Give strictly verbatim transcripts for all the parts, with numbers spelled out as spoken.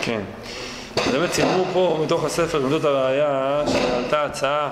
כן. באמת צילמו פה מתוך הספר עמדות הראייה שעלתה הצעה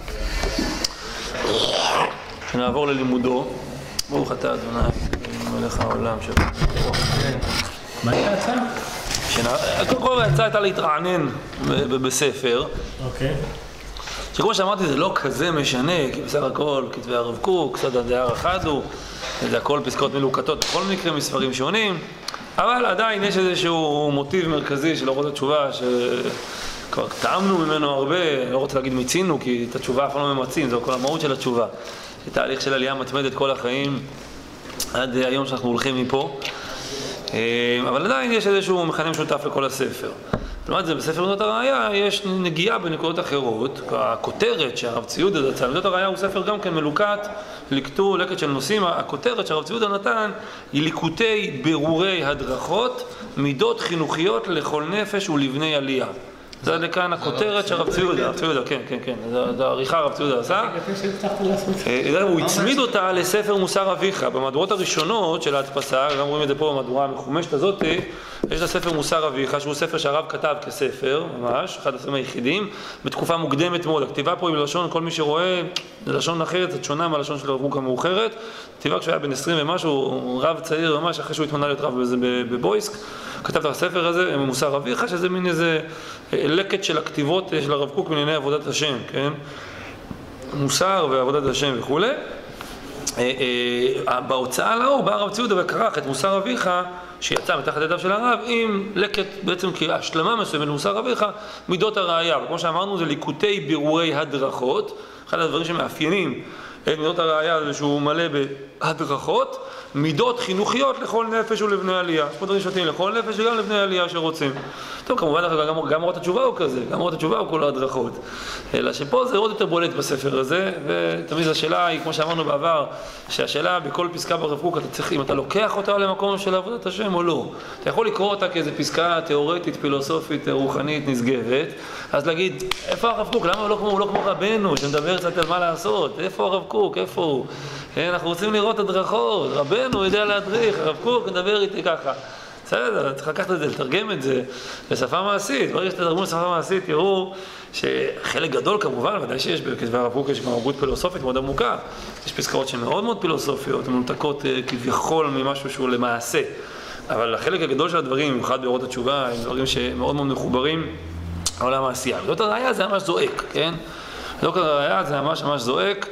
שנעבור ללימודו. ברוך אתה אדוני מלך העולם שבא. מה הייתה הצעה? קודם כל ההצעה הייתה להתרענן בספר. אוקיי. שכמו שאמרתי זה לא כזה משנה, כי בסך הכל כתבי הרב קוק, קצת הדייר אחד הוא, זה הכל פסקאות מלוקטות בכל מקרה מספרים שונים, אבל עדיין יש איזשהו מוטיב מרכזי של אורות התשובה שכבר טעמנו ממנו הרבה, לא רוצה להגיד מיצינו כי את התשובה אף לא ממצים, זו כל המהות של התשובה, זה תהליך של עלייה מתמדת כל החיים עד היום שאנחנו הולכים מפה, אבל עדיין יש איזשהו מכנה משותף לכל הספר. לעומת זה, בספר עמדות הראייה יש נגיעה בנקודות אחרות. הכותרת שהרב ציודה נתן, עמדות הראייה הוא ספר גם כן מלוקט, לקטו, לקט של נושאים. הכותרת שהרב ציודה נתן היא ליקוטי בירורי הדרכות, מידות חינוכיות לכל נפש ולבני עלייה. זה לכאן הכותרת שהרב ציודה, הרב ציודה, כן, כן, כן, זה העריכה הרב ציודה עשה. הוא הצמיד אותה לספר מוסר אביך. במהדורות הראשונות של ההדפסה, גם רואים את זה פה במהדורה המחומשת הזאת, יש לה ספר מוסר אביך, שהוא ספר שהרב כתב כספר, ממש, אחד הספרים היחידים, בתקופה מוקדמת מאוד. הכתיבה פה היא בלשון, כל מי שרואה, זה לשון אחרת, זה שונה מהלשון של הרב קוק המאוחרת. כתיבה כשהיה בן עשרים ומשהו, רב צעיר ממש, אחרי שהוא התמנה להיות רב בבויסק, כתב את הספר הזה, מוסר אביך, שזה מין איזה לקט של הכתיבות של הרב קוק בענייני עבודת השם, כן? מוסר ועבודת השם וכו'. בהוצאה לאור בא הרב ציודה וכרך את מוסר אביך שיצא מתחת ידיו של הרב עם לקט בעצם כהשלמה מסוימת למוסר אביך מידות הראייה, וכמו שאמרנו זה ליקוטי בירורי הדרכות. אחד הדברים שמאפיינים את מידות הראייה זה שהוא מלא בהדרכות, מידות חינוכיות לכל נפש ולבני עלייה. יש פה דברים שותים לכל נפש וגם לבני עלייה שרוצים. טוב, כמובן גם, גם אורות התשובה הוא כזה, גם אורות התשובה הוא כל ההדרכות. אלא שפה זה עוד יותר בולט בספר הזה, ותמיד השאלה היא, כמו שאמרנו בעבר, שהשאלה בכל פסקה ברב קוק, אתה צריך, אם אתה לוקח אותה למקום של עבודת השם או לא. אתה יכול לקרוא אותה כאיזו פסקה תיאורטית, פילוסופית, רוחנית, נשגבת, אז להגיד, איפה הרב קוק? למה הוא לא כמו, הוא לא כמו רבנו, שמדבר קצת על מה לעשות? איפה הרב קוק? איפה הוא? אנחנו רוצים לראות הדרכות, רבנו יודע להדריך, הרב קוק מדבר איתי ככה. בסדר, צריך לקחת את זה, לתרגם את זה לשפה מעשית. ברגע שתתרגמו לשפה מעשית, תראו שחלק גדול כמובן, ודאי שיש בכתבי הרב קוק, יש גם הגות פילוסופית מאוד עמוקה. יש פסקאות שהן מאוד מאוד פילוסופיות, מנותקות כביכול ממשהו שהוא למעשה. אבל החלק הגדול של הדברים, במיוחד באורות התשובה, הם דברים שמאוד מאוד מחוברים לעולם העשייה. עמדות הראייה זה ממש זועק, כן? עמדות הראייה זה ממש ממש זועק.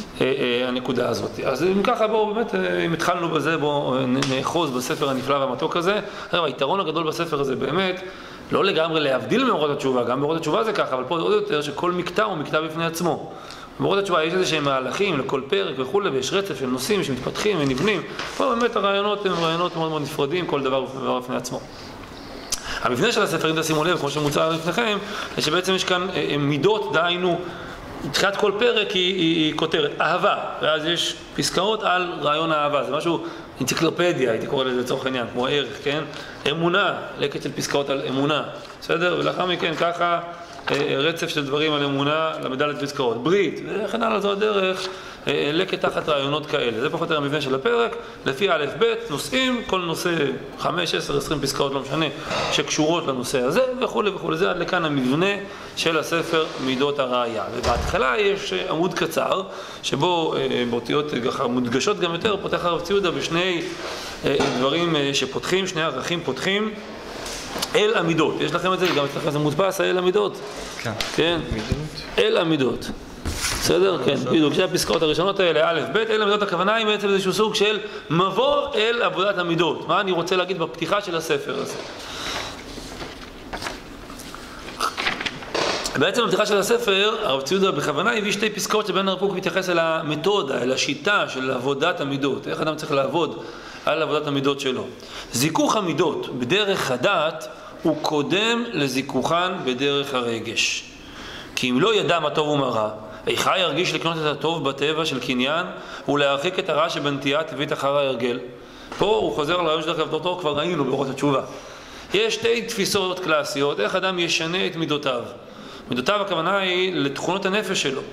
הנקודה הזאת. אז אם ככה בואו באמת, אם התחלנו בזה, בואו נאחוז בספר הנפלא והמתוק הזה. היתרון הגדול בספר הזה באמת, לא לגמרי להבדיל מאורות התשובה, גם באורות התשובה זה ככה, אבל פה עוד יותר שכל מקטע הוא מקטע בפני עצמו. באורות התשובה יש איזה שהם מהלכים לכל פרק וכו', ויש רצף של נושאים שמתפתחים ונבנים. פה באמת הרעיונות הם רעיונות מאוד מאוד נפרדים, כל דבר בפני עצמו. המבנה של הספר, אם תשימו לב, כמו שמוצע לפניכם, זה שבעצם יש כאן מידות, דהיינו, תחילת כל פרק היא, היא, היא כותרת, אהבה, ואז יש פסקאות על רעיון האהבה, זה משהו, אנציקלופדיה, הייתי קורא לזה לצורך העניין, כמו ערך, כן? אמונה, לקט של פסקאות על אמונה, בסדר? ולאחר מכן ככה רצף של דברים על אמונה למדלת פסקאות, ברית, וכן הלאה זו הדרך, לקט תחת רעיונות כאלה. זה פחות או יותר המבנה של הפרק, לפי א' ב', נושאים, כל נושא חמש, עשר, עשרים פסקאות, לא משנה, שקשורות לנושא הזה וכו' וכו'. זה עד לכאן המבנה של הספר מידות הראייה. ובהתחלה יש עמוד קצר, שבו באותיות מודגשות גם יותר, פותח הרב ציודה בשני דברים שפותחים, שני ערכים פותחים, אל המידות. יש לכם את זה, גם אצלכם זה מודפס, אל המידות. כן. כן. אל המידות. בסדר? כן, בדיוק. שתי הפסקאות הראשונות האלה, א', ב', אל המידות, הכוונה היא בעצם איזשהו סוג של מבוא אל עבודת המידות. מה אני רוצה להגיד בפתיחה של הספר הזה? בעצם בפתיחה של הספר, הרב ציודה בכוונה הביא שתי פסקאות שבהן הרב קוק מתייחס אל המתודה, אל השיטה של עבודת המידות. איך אדם צריך לעבוד על עבודת המידות שלו. זיכוך המידות בדרך הדעת הוא קודם לזיכוכן בדרך הרגש. כי אם לא ידע מה טוב ומה רע, איכה ירגיש לקנות את הטוב בטבע של קניין ולהרחיק את הרע שבנטייה טבעית אחר ההרגל. פה הוא חוזר על רעיון של דרך עבודתו, כבר ראינו באורות התשובה. יש שתי תפיסות קלאסיות, איך אדם ישנה את מידותיו. מידותיו הכוונה היא לתכונות הנפש שלו.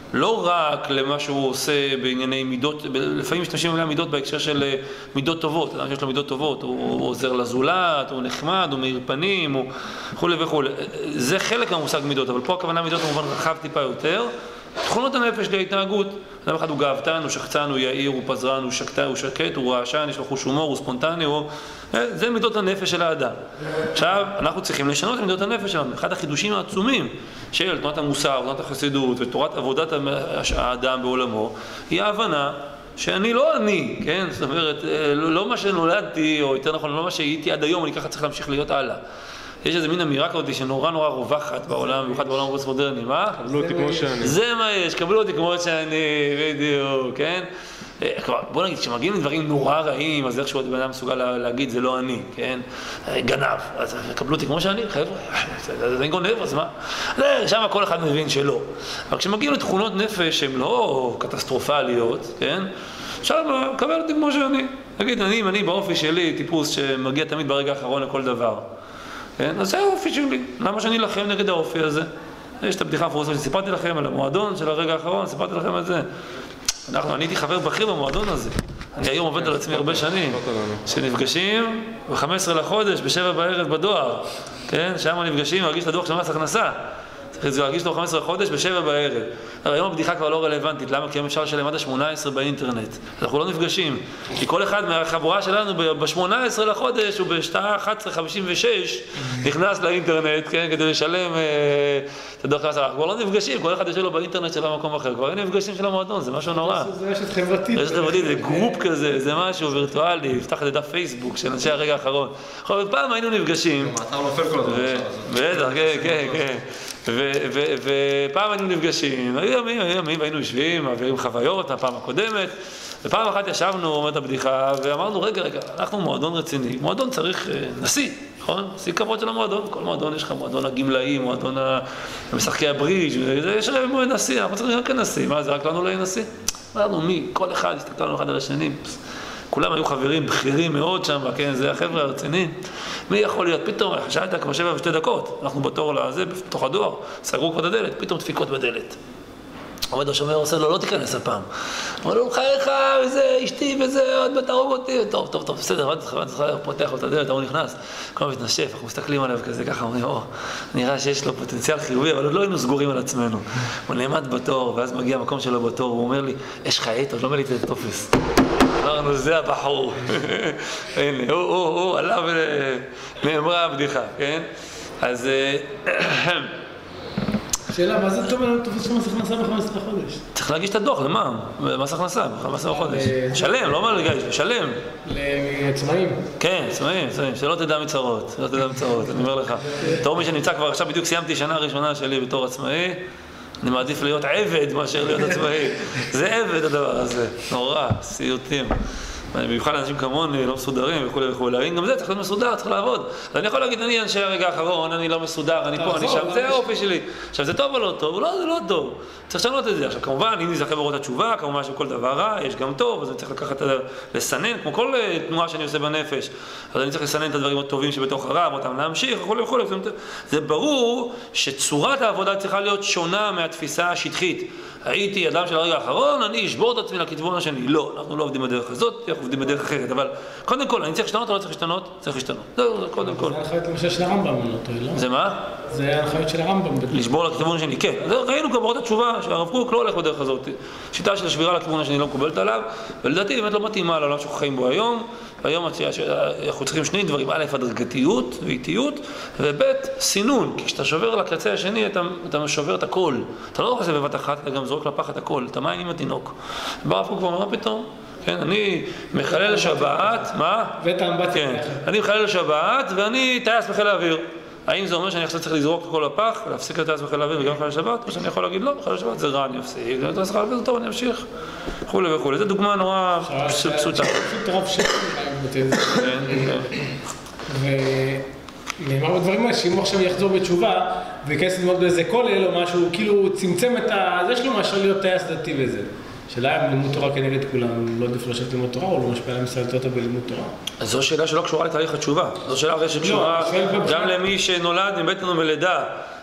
לא רק למה שהוא עושה בענייני מידות, לפעמים משתמשים במילה מידות בהקשר של מידות טובות, אדם שיש לו מידות טובות, הוא עוזר לזולת, הוא נחמד, הוא מאיר פנים, הוא וכו' וכו'. זה חלק מהמושג מידות, אבל פה הכוונה מידות במובן רחב טיפה יותר. תכונות הנפש להתנהגות, אדם אחד הוא גאוותן, הוא שחצן, הוא יאיר, הוא פזרן, הוא שקטן, הוא שקט, הוא רעשן, יש לו חוש הומור, הוא ספונטני, הוא... זה מידות הנפש של האדם. עכשיו, אנחנו צריכים לשנות את מידות הנפש שלנו. אחד החידושים העצומים של תנועת המוסר, תנועת החסידות ותורת עבודת האדם בעולמו, היא ההבנה שאני לא אני, כן? זאת אומרת, לא מה שנולדתי, או יותר נכון, לא מה שהייתי עד היום, אני ככה צריך להמשיך להיות הלאה. יש איזה מין אמירה כזאת שנורא נורא רווחת בעולם, במיוחד בעולם הפוסט-מודרני, מה? קבלו אותי כמו שאני. זה מה יש, קבלו אותי כמו שאני, בדיוק, כן? בוא נגיד, כשמגיעים לדברים נורא רעים, אז איכשהו בן אדם מסוגל להגיד, זה לא אני, כן? גנב, אז קבלו אותי כמו שאני, חבר'ה, זה גונב, אז מה? שם כל אחד מבין שלא. אבל כשמגיעים לתכונות נפש שהן לא קטסטרופליות, כן? עכשיו, קבל אותי כמו שאני. נגיד, אני, אם אני באופי שלי, טיפוס שמגיע תמיד ברגע האחרון לכל דבר. כן? אז זה האופי שלי. למה שאני אלחם נגד האופי הזה? יש את הבדיחה הפרוסה שסיפרתי לכם על המועדון של הרגע האחרון, סיפרתי לכם את זה. אנחנו, אני הייתי חבר בכיר במועדון הזה. אני היום עובד על עצמי הרבה שנים. שנפגשים ב-חמישה עשר לחודש, בשבע בערב בדואר. כן? שם נפגשים, להגיש את הדוח של מס הכנסה. צריך להגיש לו חמישה עשר לחודש בשבע בערב. אבל היום הבדיחה כבר לא רלוונטית. למה? כי היום אפשר לשלם עד ה-שמונה עשרה באינטרנט. אנחנו לא נפגשים. כי כל אחד מהחבורה שלנו ב-שמונה עשרה לחודש, הוא בשעה אחת עשרה חמישים ושש, נכנס לאינטרנט, כן? כדי לשלם את הדוח הכנסה. אנחנו כבר לא נפגשים. כל אחד יש לו באינטרנט של המקום אחר. כבר אין נפגשים של המועדון. זה משהו נורא. זה רשת חברתית. רשת חברתית, זה גרופ כזה, זה משהו וירטואלי. יפתח את דף פייסבוק של אנשי הרגע האחרון. פעם היינו נפגשים. אתה נופל כל הזמן. בטח, כן, כן, כן. ופעם היינו נפגשים, היו ימים, היו ימים, והיינו יושבים, מעבירים חוויות מהפעם הקודמת, ופעם אחת ישבנו, אומרת הבדיחה, ואמרנו, רגע, רגע, אנחנו מועדון רציני, מועדון צריך נשיא, נכון? נשיא כבוד של המועדון, כל מועדון יש לך מועדון הגמלאים, מועדון המשחקי הברידג', יש נשיא, אנחנו צריכים רק נשיא, מה זה, רק לנו לא יהיה נשיא? אמרנו, מי? כל אחד, הסתכלנו אחד על השני, כולם היו חברים בכירים מאוד שם, כן, זה החבר'ה הרציניים. מי יכול להיות? פתאום, חשבת כבר שבע ושתי דקות, אנחנו בתור לזה, בתוך הדואר, סגרו כבר את הדלת, פתאום דפיקות בדלת. עומד השומר עושה לו, לא תיכנס הפעם. אמר לו, חייך, וזה, אשתי, וזה, עוד בתרוג אותי. טוב, טוב, טוב, בסדר, עוד זכר, פותח לו את הדלת, הוא נכנס. כל הזמן מתנשף, אנחנו מסתכלים עליו כזה, ככה אומרים, או, נראה שיש לו פוטנציאל חיובי, אבל עוד לא היינו סגורים על עצמנו. הוא נעמד בתור, ואז מגיע המקום שלו בתור, הוא אומר לי, יש לך עט, עוד לא מילאתי את הטופס. אמרנו, זה הבחור. הנה, הוא, הוא, הוא, עליו נאמרה הבדיחה, כן? אז... שאלה, מה זה טוב על תופס של מס הכנסה ב-חמישה עשר לחודש? צריך להגיש את הדוח, למה? מס הכנסה, ב-חמישה עשר לחודש. שלם, לא מה להגיש, שלם. לעצמאים? כן, עצמאים, עצמאים, שלא תדע מצרות, שלא תדע מצרות, אני אומר לך. בתור מי שנמצא כבר עכשיו, בדיוק סיימתי שנה הראשונה שלי בתור עצמאי, אני מעדיף להיות עבד מאשר להיות עצמאי. זה עבד הדבר הזה, נורא, סיוטים. במיוחד לאנשים כמוני, לא מסודרים וכו' וכו'. גם זה צריך להיות מסודר, צריך לעבוד. אז אני יכול להגיד, אני אנשי הרגע האחרון, אני לא מסודר, אני פה, אני שם, זה האופי שלי. עכשיו, זה טוב או לא טוב? לא, זה לא טוב. צריך לשנות את זה. עכשיו, כמובן, אם נזכר ברות התשובה, כמובן שכל דבר רע, יש גם טוב, אז אני צריך לקחת, לסנן, כמו כל תנועה שאני עושה בנפש. אז אני צריך לסנן את הדברים הטובים שבתוך הרע, אותם להמשיך, וכו' וכו'. זה ברור שצורת העבודה צריכה להיות שונה מהתפיסה השטחית. הייתי אדם של הרגע האחרון, אני אשבור את עצמי לכיוון השני. לא, אנחנו לא עובדים בדרך הזאת, אנחנו עובדים בדרך אחרת, אבל קודם כל, אני צריך להשתנות או לא צריך להשתנות? צריך להשתנות. זהו, קודם כל. זה ההנחיות למשל של הרמב"ם, לא טועה, לא? זה מה? זה ההנחיות של הרמב"ם. לשבור לכיוון השני, כן. ראינו גם ברות התשובה שהרב קוק לא הולך בדרך הזאת. שיטה של השבירה לכיוון השני לא מקובלת עליו, ולדעתי באמת לא מתאימה לעולם שאנחנו חיים בו היום. היום אנחנו צריכים שני דברים, א', הדרגתיות ואיטיות, וב', סינון, כי כשאתה שובר לקצה השני, אתה, אתה שובר את הכל. אתה לא עושה בבת אחת, אתה גם זורק לפח את הכל, את המים עם התינוק. ברב קוק כבר, מה פתאום? כן, אני מחלל לשבת, מה? ואת האמבטיה. כן, אני מחלל לשבת ואני טייס בחיל האוויר. האם זה אומר שאני עכשיו צריך לזרוק את הכל לפח, להפסיק את הטייס בחיל האוויר וגם מחלל לשבת? או שאני יכול להגיד, לא, מחלל לשבת זה רע, אני אפסיק, זה טייס בחיל האוויר, זה טוב, אני אמשיך. וכו' וכו'. זו דוגמה נורא פשוטה. פשוט רב שקל. ונאמר בדברים האלה, שאם הוא עכשיו יחזור בתשובה, וכנס ללמוד באיזה כולל או משהו, כאילו צמצם את ה... זה שלו מאשר להיות טייס דתי וזה. שאלה אם לימוד תורה כנגד כולם, לא עדיף לשבת לימוד תורה, או לא משפיע על ישראל תורה בלימוד תורה? אז זו שאלה שלא קשורה לתהליך התשובה. זו שאלה הרי שקשורה גם למי שנולד מבטן ומלידה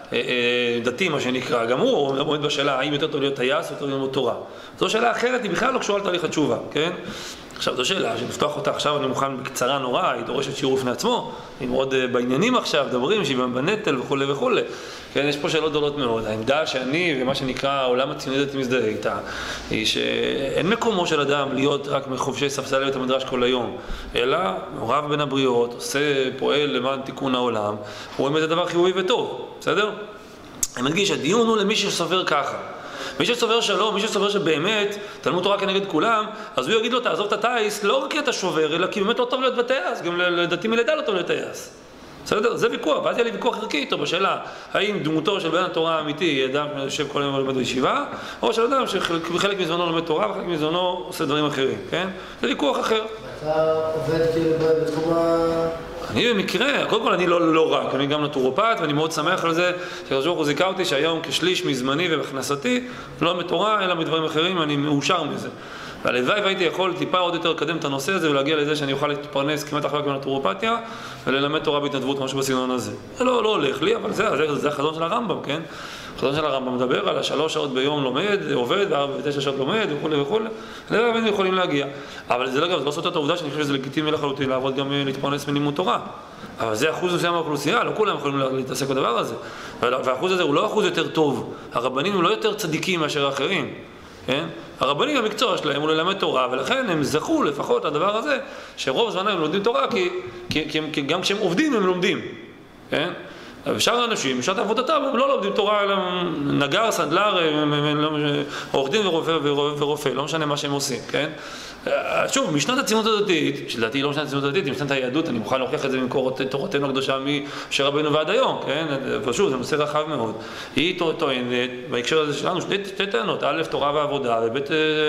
דתי, מה שנקרא, גם הוא עומד בשאלה האם יותר טוב להיות טייס או יותר ללמוד תורה. זו שאלה אחרת, היא בכלל לא קשורה לתהליך התשובה, כן? עכשיו, זו שאלה, שנפתוח אותה עכשיו, אני מוכן בקצרה נורא, היא דורשת שיעור לפני עצמו, היא מאוד בעניינים עכשיו, דברים, שוויון בנטל וכו' וכו'. כן, יש פה שאלות גדולות מאוד. העמדה שאני, ומה שנקרא העולם הציוני דתי מזדהה איתה, היא שאין מקומו של אדם להיות רק מחובשי ספסל בית המדרש כל היום, אלא מעורב בין הבריות, עושה, פועל למען תיקון העולם, הוא באמת הדבר חיובי וטוב, בסדר? אני מדגיש, הדיון הוא למי שסובר ככה. מי שסובר שלום, מי שסובר שבאמת תלמוד תורה כנגד כולם, אז הוא יגיד לו, תעזוב את הטייס, לא רק כי אתה שובר, אלא כי באמת לא טוב להיות בטייס, גם לדתי מלידה לא טוב להיות טייס. בסדר? זה ויכוח, ואז היה לי ויכוח ערכי איתו בשאלה, האם דמותו של בן התורה האמיתי, אדם שיושב כל היום ולומד בישיבה, או של אדם שבחלק מזמנו לומד תורה, וחלק מזמנו עושה דברים אחרים, כן? זה ויכוח אחר. אתה עובד כאילו בתחומה... אני במקרה, קודם כל אני לא, לא רק, אני גם נטורופט, ואני מאוד שמח על זה, שהקדוש ברוך הוא זיכה אותי שהיום כשליש מזמני ובהכנסתי, לא מתורה, אלא מדברים אחרים, אני מאושר מזה. והלוואי והייתי יכול טיפה עוד יותר לקדם את הנושא הזה ולהגיע לזה שאני אוכל להתפרנס כמעט אחר כך בנטורופתיה וללמד תורה בהתנדבות, משהו בסגנון הזה. זה לא, לא הולך לי, אבל זה, זה, זה החזון של הרמב"ם, כן? החזון של הרמב"ם מדבר על השלוש שעות ביום לומד, עובד, וארבע ותשע שעות לומד, וכו' וכו'. הלוואי והיינו יכולים להגיע. אבל זה לא, זה לא סותר את העובדה שאני חושב שזה לגיטימי לחלוטין לעבוד גם להתפרנס מלימוד תורה. אבל זה אחוז מסוים מהאוכלוסייה, לא כולם יכולים להתעסק בדבר הזה. והאחוז הזה הוא לא אחוז יותר טוב. הרבנים הם לא יותר צדיקים מאשר האחרים. כן? הרבנים המקצוע שלהם הוא ללמד תורה, ולכן הם זכו לפחות לדבר הזה, שרוב זמנם הם לומדים תורה, כי, כי, כי, כי גם כשהם עובדים הם לומדים. כן? ושאר האנשים, בשעת עבודתם, הם לא לומדים תורה, אלא נגר, סנדלר, עורך דין ורופא, ורופא, לא משנה מה שהם עושים, כן? שוב, משנת הציונות הדתית, שלדעתי לא משנת הציונות הדתית, משנת היהדות, אני מוכן להוכיח את זה ממקור תורתנו הקדושה משה רבנו ועד היום, כן? ושוב, זה נושא רחב מאוד. היא טוענת, בהקשר הזה שלנו, שתי טענות, א', תורה ועבודה, וב',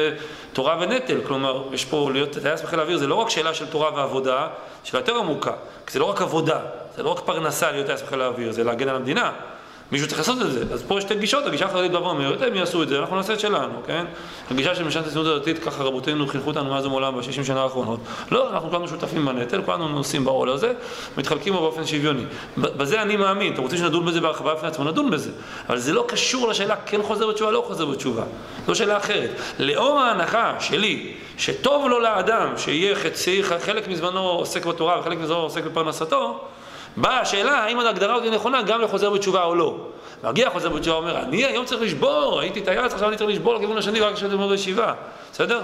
תורה ונטל, כלומר, יש פה להיות טייס בחיל האוויר, זה לא רק שאלה של תורה ועבודה, שאלה יותר עמוקה, כי זה לא רק עבודה, זה לא רק פרנסה להיות טייס בחיל האוויר, זה להגן על המדינה. מישהו צריך לעשות את זה. אז פה יש שתי גישות, הגישה החרדית באה ואומרת, הם יעשו את זה, אנחנו נעשה את שלנו, כן? הגישה של משנת הציונות הדתית, ככה רבותינו חינכו אותנו מאז ומעולם ב-שישים שנה האחרונות. לא, אנחנו כולנו שותפים בנטל, כולנו נושאים בעול הזה, מתחלקים בו באופן שוויוני. בזה אני מאמין, אתם רוצים שנדון בזה בהרחבה בפני עצמו, נדון בזה. אבל זה לא קשור לשאלה כן חוזר בתשובה, לא חוזר בתשובה. זו שאלה אחרת. לאור ההנחה שלי, שטוב לו לאדם, שיהיה חצי, חלק מזמנו עוסק בתורה וחלק מזמנו עוסק בפרנסתו, באה השאלה, האם ההגדרה הזאת נכונה גם לחוזר בתשובה או לא. מגיע חוזר בתשובה ואומר, אני היום צריך לשבור, הייתי טייס, עכשיו אני צריך לשבור לכיוון השני רק כשאני ללמוד בישיבה. בסדר?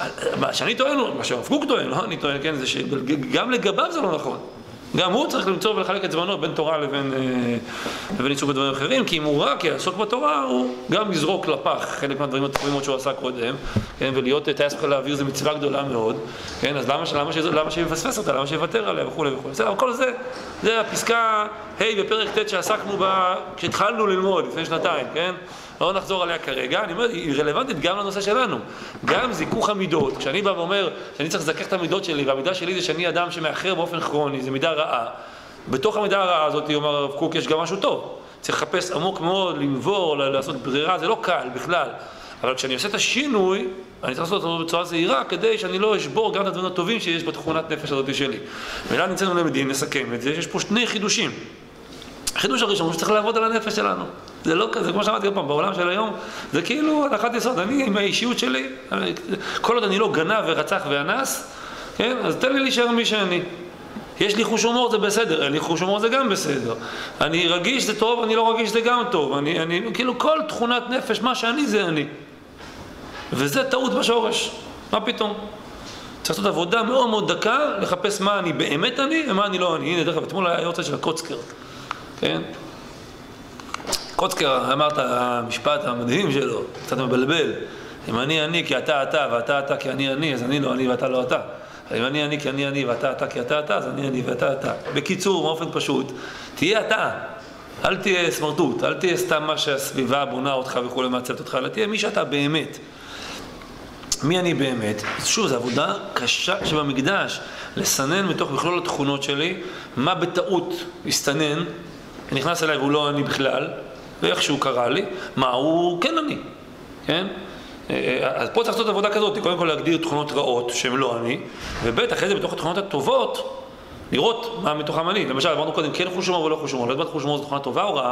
מה שאני טוען, מה שהרב קוק טוען, לא אני טוען, כן, זה שגם לגביו זה לא נכון. גם הוא צריך למצוא ולחלק את זמנו בין תורה לבין, לבין ייצוג בדברים אחרים, כי אם הוא רק יעסוק בתורה, הוא גם יזרוק לפח חלק מהדברים הטובים שהוא עשה קודם, כן, ולהיות טייס בחיל האוויר זה מצווה גדולה מאוד, כן, אז למה, למה, למה שיפספס אותה, למה שיוותר עליה וכו' וכו'. אבל כל זה, זה הפסקה ה' בפרק ט' שעסקנו בה, כשהתחלנו ללמוד לפני שנתיים, כן? לא נחזור עליה כרגע, אני אומר, היא רלוונטית גם לנושא שלנו. גם זיכוך המידות, כשאני בא ואומר שאני צריך לזכך את המידות שלי, והמידה שלי זה שאני אדם שמאחר באופן כרוני, זה מידה רעה. בתוך המידה הרעה הזאת, אומר הרב קוק, יש גם משהו טוב. צריך לחפש עמוק מאוד, לנבור, לעשות ברירה, זה לא קל בכלל. אבל כשאני עושה את השינוי, אני צריך לעשות אותו בצורה זהירה, כדי שאני לא אשבור גם את הדברים הטובים שיש בתכונת נפש הזאת שלי. ואלה נמצאנו למדים, נסכם את זה, יש פה שני חידושים. החידוש הראשון הוא שצריך לעבוד על הנפש שלנו. זה לא כזה, כמו שאמרתי גם פעם, בעולם של היום, זה כאילו הנחת יסוד. אני עם האישיות שלי, כל עוד אני לא גנב ורצח ואנס, כן? אז תן לי להישאר מי שאני. יש לי חוש הומור, זה בסדר, אין לי חוש הומור, זה גם בסדר. אני רגיש, זה טוב, אני לא רגיש, זה גם טוב. אני, אני, כאילו כל תכונת נפש, מה שאני זה אני. וזה טעות בשורש. מה פתאום? צריך לעשות עבודה מאוד מאוד דקה, לחפש מה אני באמת אני ומה אני לא אני. הנה, דרך אגב, אתמול היה יוצא של הקוצקר. כן? קוצקר אמר את המשפט המדהים שלו, קצת מבלבל. אם אני אני כי אתה אתה ואתה אתה כי אני אני, אז אני לא אני ואתה לא אתה. אם אני אני כי אני אני ואתה אתה כי אתה אתה, אז אני אני ואתה אתה. בקיצור, באופן פשוט, תהיה אתה. אל תהיה סמרטוט, אל תהיה סתם מה שהסביבה בונה אותך וכו' מעצבת אותך, אלא תהיה מי שאתה באמת. מי אני באמת? שוב, זו עבודה קשה שבמקדש, לסנן מתוך מכלול התכונות שלי, מה בטעות הסתנן, נכנס אליי והוא לא אני בכלל, ואיך שהוא קרא לי, מה הוא כן אני, כן? אז פה צריך לעשות עבודה כזאת, קודם כל להגדיר תכונות רעות שהן לא אני, וב' אחרי זה בתוך התכונות הטובות, לראות מה מתוכם אני. למשל, אמרנו קודם, כן חוש הומור ולא חוש הומור, לא יודעת חוש הומור זו תכונה טובה או רעה,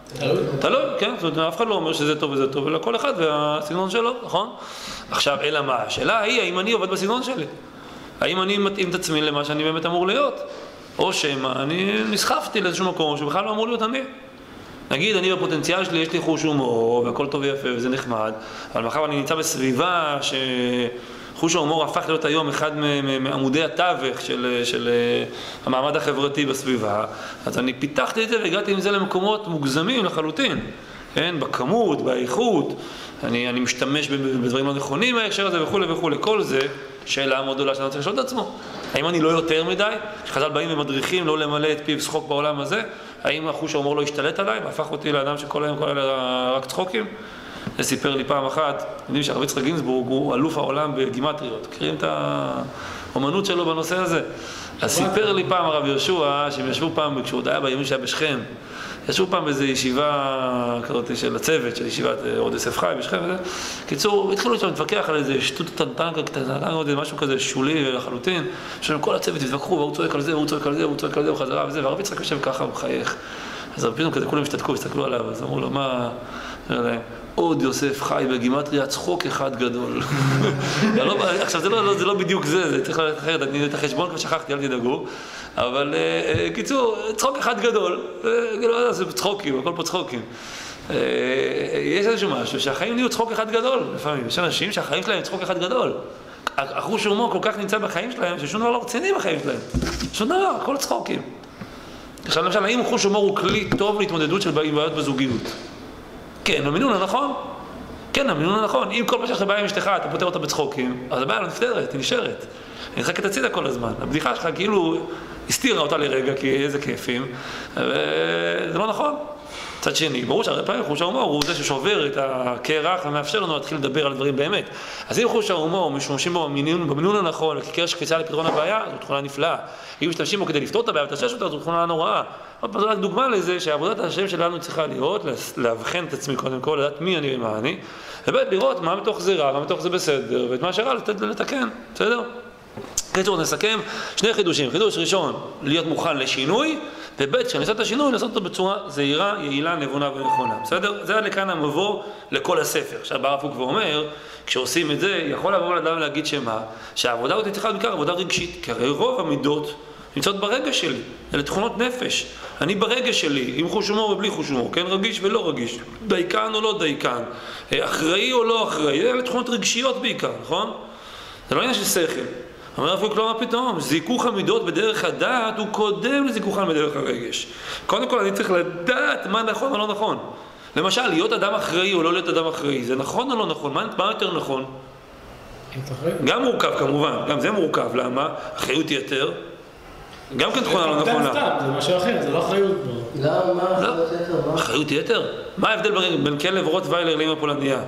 תלוי. תלוי, כן, זאת אומרת, אף אחד לא אומר שזה טוב וזה טוב, אלא כל אחד והסגנון שלו, נכון? עכשיו, אלא מה? השאלה היא, האם אני עובד בסגנון שלי? האם אני מתאים את עצמי למה שאני באמת אמור להיות? או שמה, אני נסחפתי לאיזשהו מקום שבכלל לא אמור להיות אני. נגיד, אני בפוטנציאל שלי, יש לי חוש הומור, והכל טוב ויפה וזה נחמד, אבל מאחר אני נמצא בסביבה שחוש ההומור הפך להיות היום אחד מעמודי התווך של, של המעמד החברתי בסביבה, אז אני פיתחתי את זה והגעתי עם זה למקומות מוגזמים לחלוטין, כן? בכמות, באיכות, אני, אני משתמש בדברים לא נכונים מההקשר הזה וכו' וכו'. כל זה שאלה מאוד גדולה שאני צריך לשאול את עצמו. האם אני לא יותר מדי? שחז"ל באים ומדריכים לא למלא את פיו שחוק בעולם הזה? האם החוש ההומור לא השתלט עליי והפך אותי לאדם שכל היום כל אלה רק צחוקים? זה סיפר לי פעם אחת, יודעים שהרב יצחק גינזבורג הוא אלוף העולם בגימטריות, מכירים את האומנות שלו בנושא הזה? אז סיפר לי פעם הרב יהושע שהם ישבו פעם, כשהוא עוד היה בימים שהיה בשכם, ישבו פעם באיזו ישיבה כזאת של הצוות, של ישיבת עוד יוסף חי בשכם וזה. קיצור, התחילו שם להתווכח על איזה שטות טנטנקה קטנה, משהו כזה שולי לחלוטין. שם כל הצוות התווכחו, והוא צועק על זה, והוא צועק על זה, והוא צועק על זה, וחזרה וזה, והרב יצחק יושב ככה, הוא מחייך. אז פתאום כזה כולם השתתקו, הסתכלו עליו, אז אמרו לו, מה... עוד יוסף חי בגימטריה, צחוק אחד גדול. עכשיו, זה לא בדיוק זה, זה צריך ללכת אחרת, אני את החשבון כבר שכחתי, אל תדאגו. אבל קיצור, צחוק אחד גדול, זה צחוקים, הכל פה צחוקים. יש איזשהו משהו שהחיים נהיו צחוק אחד גדול, לפעמים. יש אנשים שהחיים שלהם צחוק אחד גדול. החוש ההומור כל כך נמצא בחיים שלהם, ששום דבר לא רציני בחיים שלהם. שום דבר, הכל צחוקים. עכשיו, למשל, האם חוש ההומור הוא כלי טוב להתמודדות של בעיות בזוגיות? כן, המינון הנכון. כן, המינון הנכון. אם כל פעם שאתה בא עם אשתך, אתה פותר אותה בצחוקים, אז הבעיה לא נפתרת, היא נשארת. היא נשחקת הצידה כל הזמן. הבדיחה שלך כאילו הסתירה אותה לרגע, כי איזה כיפים. וזה לא נכון. מצד שני, ברור שהרבה פעמים חוש ההומור הוא זה ששובר את הקרח ומאפשר לנו להתחיל לדבר על דברים באמת. אז אם חוש ההומור משתמשים בו במינון הנכון, כקרש קפיצה לפתרון הבעיה, זו תכונה נפלאה. אם משתמשים בו כדי לפתור את הבעיה ותשש אותה, זו תכונה נוראה. עוד פעם, זו רק דוגמה לזה שעבודת השם שלנו צריכה להיות, להבחן את עצמי קודם כל, לדעת מי אני ומה אני, ובית לראות מה מתוך זה רע, מה מתוך זה בסדר, ואת מה שרע לתקן, בסדר? קיצור, נסכם שני חידושים. חידוש ראשון, להיות מוכן לשינוי, ובית, כשאני עושה את השינוי, לעשות אותו בצורה זהירה, יעילה, נבונה ונכונה. בסדר? זה היה לכאן המבוא לכל הספר. עכשיו, הרב קוק ואומר, כשעושים את זה, יכול לעבור לאדם להגיד שמה, שהעבודה הזאת צריכה להיות בעיקר עבודה רגשית, כי הרי רוב המידות נמצאות ברגש שלי. אלה תכונות נפש. אני ברגש שלי, עם חוש הומור ובלי חוש הומור, כן? רגיש ולא רגיש. דייקן או לא דייקן. אחראי או לא אחראי. אלה תכונות רגשיות בעיקר, נכון? זה לא עניין של שכל. אומר אפילו כלומר פתאום, זיכוך המידות בדרך הדעת הוא קודם לזיכוכן בדרך הרגש. קודם כל אני צריך לדעת מה נכון או לא נכון. למשל, להיות אדם אחראי או לא להיות אדם אחראי, זה נכון או לא נכון? מה, מה יותר נכון? גם מורכב כמובן, גם זה מורכב, למה? אחריות יתר, גם כן תכונה לא נכונה. זה משהו אחר, זה לא אחריות. למה? מה אחריות יתר? אחריות יתר? מה ההבדל בין כלב רוטוויילר לאמא פולניה?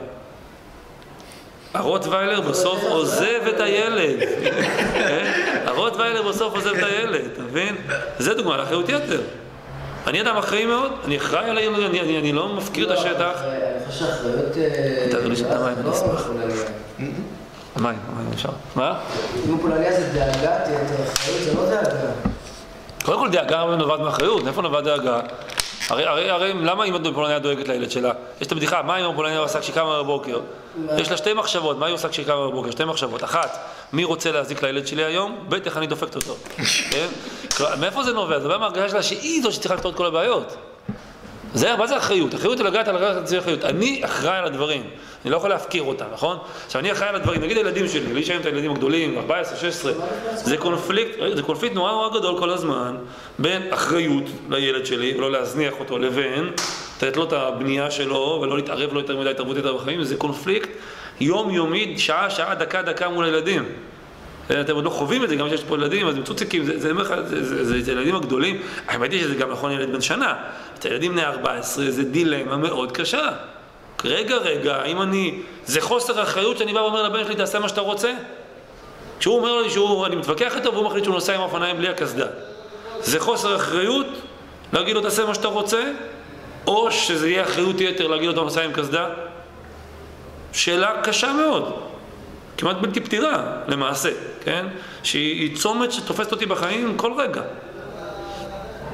הרוטוויילר בסוף עוזב את הילד. הרוטוויילר בסוף עוזב את הילד, אתה מבין? זה דוגמה לאחריות יתר. אני אדם אחראי מאוד, אני אחראי על הילד, אני לא מפקיר את השטח. אני חושב שאחריות... תעביר לי שאתה מים, אני אשמח. מים, מים אפשר. מה? אם פולניה זה דאגה, אחריות זה לא דאגה. קודם כל דאגה נובעת מאחריות, איפה נובעת דאגה? הרי, הרי, הרי, למה אמא פולניה דואגת לילד שלה? יש את הבדיחה, מה אמא פולניה עושה כשהיא קמה בבוקר? יש לה שתי מחשבות, מה היא עושה כשהיא קמה בבוקר? שתי מחשבות. אחת, מי רוצה להזיק לילד שלי היום? בית, איך אני דופקת אותו. כן? מאיפה זה נובע? זה בא מהרגשה שלה שהיא זו שצריכה לפתור את כל הבעיות. זה, מה זה אחריות? אחריות היא לגעת על אחריות. אני אחראי על הדברים. אני לא יכול להפקיר אותם, נכון? עכשיו, אני אחראי על הדברים. נגיד הילדים שלי, לי שהם את הילדים הגדולים, ארבע עשרה, שש עשרה. זה קונפליקט, זה קונפליקט נורא נורא גדול כל הזמן, בין אחריות לילד שלי, ולא להזניח אותו, לבין לתת לו את הבנייה שלו, ולא להתערב לו יותר מדי התערבות יותר בחיים. זה קונפליקט יומיומי, שעה, שעה, דקה, דקה מול הילדים. אתם עוד לא חווים את זה, גם שיש פה ילדים, אז הם צוציקים, זה, זה, זה, זה, זה ילדים הגדולים. האמת היא שזה גם נכון ילד בן שנה. את הילדים בני ארבע עשרה, זה דילמה מאוד קשה. רגע, רגע, אם אני... זה חוסר אחריות שאני בא ואומר לבן שלי, תעשה מה שאתה רוצה? כשהוא אומר לי שהוא... אני מתווכח איתו והוא מחליט שהוא נוסע עם האופניים בלי הקסדה. זה חוסר אחריות להגיד לו, תעשה מה שאתה רוצה? או שזה יהיה אחריות יתר להגיד לו, אתה נוסע עם קסדה? שאלה קשה מאוד. כמעט בלתי פתירה, למעשה, כן? שהיא צומת שתופסת אותי בחיים כל רגע.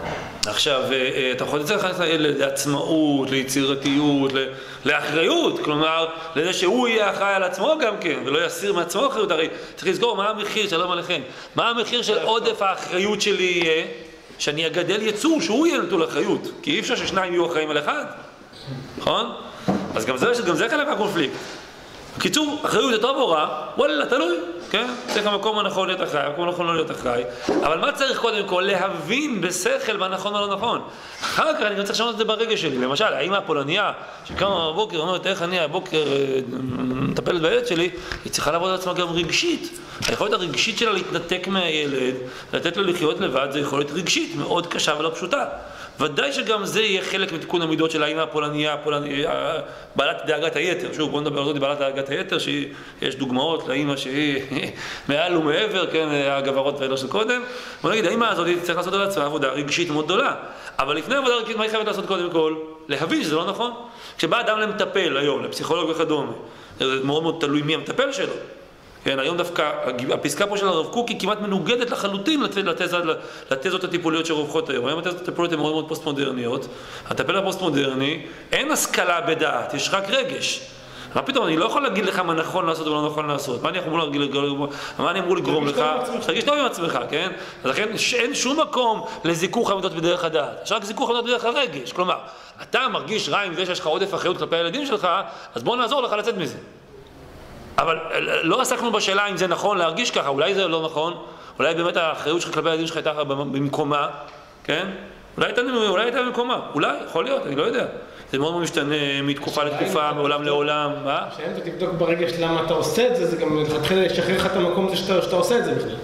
עכשיו, אתה יכול לצאת לך לעצמאות, ליצירתיות, לאחריות, כלומר, לזה שהוא יהיה אחראי על עצמו גם כן, ולא יסיר מעצמו אחריות, הרי צריך לזכור מה המחיר, שלום עליכם, מה המחיר של עודף האחריות שלי יהיה, שאני אגדל יצור, שהוא יהיה נטול אחריות, כי אי אפשר ששניים יהיו אחראים על אחד, נכון? אז גם זה, גם זה חלק מהקונפליקט. בקיצור, אחריות זה טוב או רע, וואלה, תלוי, כן? צריך המקום הנכון להיות אחראי, המקום הנכון לא להיות אחראי. אבל מה צריך קודם כל? להבין בשכל מה נכון או לא נכון. אחר כך אני גם צריך לשנות את זה ברגש שלי. למשל, האמא הפולניה, שקמה בבוקר, אומרת, איך אני הבוקר מטפלת בילד שלי, היא צריכה לעבוד על עצמה גם רגשית. היכולת הרגשית שלה להתנתק מהילד, לתת לו לחיות לבד, זה יכולת רגשית מאוד קשה ולא פשוטה. ודאי שגם זה יהיה חלק מתיקון המידות של האמא הפולניה, הפולניה, בעלת דאגת היתר. שוב, בואו נדבר על זאת, בעלת דאגת היתר, שיש דוגמאות לאמא שהיא מעל ומעבר, כן, הגברות והאלה של קודם. בואו נגיד, האמא הזאת צריך לעשות על עצמה עבודה רגשית מאוד גדולה. אבל לפני עבודה רגשית, מה היא חייבת לעשות קודם כל? להבין שזה לא נכון. כשבא אדם למטפל היום, לפסיכולוג וכדומה, זה מאוד מאוד תלוי מי המטפל שלו. כן, היום דווקא, הפסקה פה של הרב קוק היא כמעט מנוגדת לחלוטין לתזות הטיפוליות שרווחות היום. היום התזות הטיפוליות הן מאוד מאוד פוסט-מודרניות. הטפל הפוסט-מודרני, אין השכלה בדעת, יש רק רגש. מה פתאום, אני לא יכול להגיד לך מה נכון לעשות ולא נכון לעשות. מה אני אמור להגיד, מה אני אמור לגרום לך? שתרגיש טוב עם עצמך, כן? אז לכן אין שום מקום לזיכוך המידות בדרך הדעת. יש רק זיכוך המידות בדרך הרגש. כלומר, אתה מרגיש רע עם זה שיש לך עודף אחריות כלפי הילדים שלך, אז בוא נעזור לך לצאת מזה. אבל לא עסקנו בשאלה אם זה נכון להרגיש ככה, אולי זה לא נכון, אולי באמת האחריות שלך כלפי הילדים שלך הייתה במקומה, כן? אולי הייתה, אולי הייתה במקומה, אולי, יכול להיות, אני לא יודע. זה מאוד משתנה מתקופה לתקופה, מעולם לעולם, מה? כשאין אתה תבדוק ברגש למה אתה עושה את זה, זה גם מתחיל לשחרר לך את המקום הזה שאתה עושה את זה בכלל.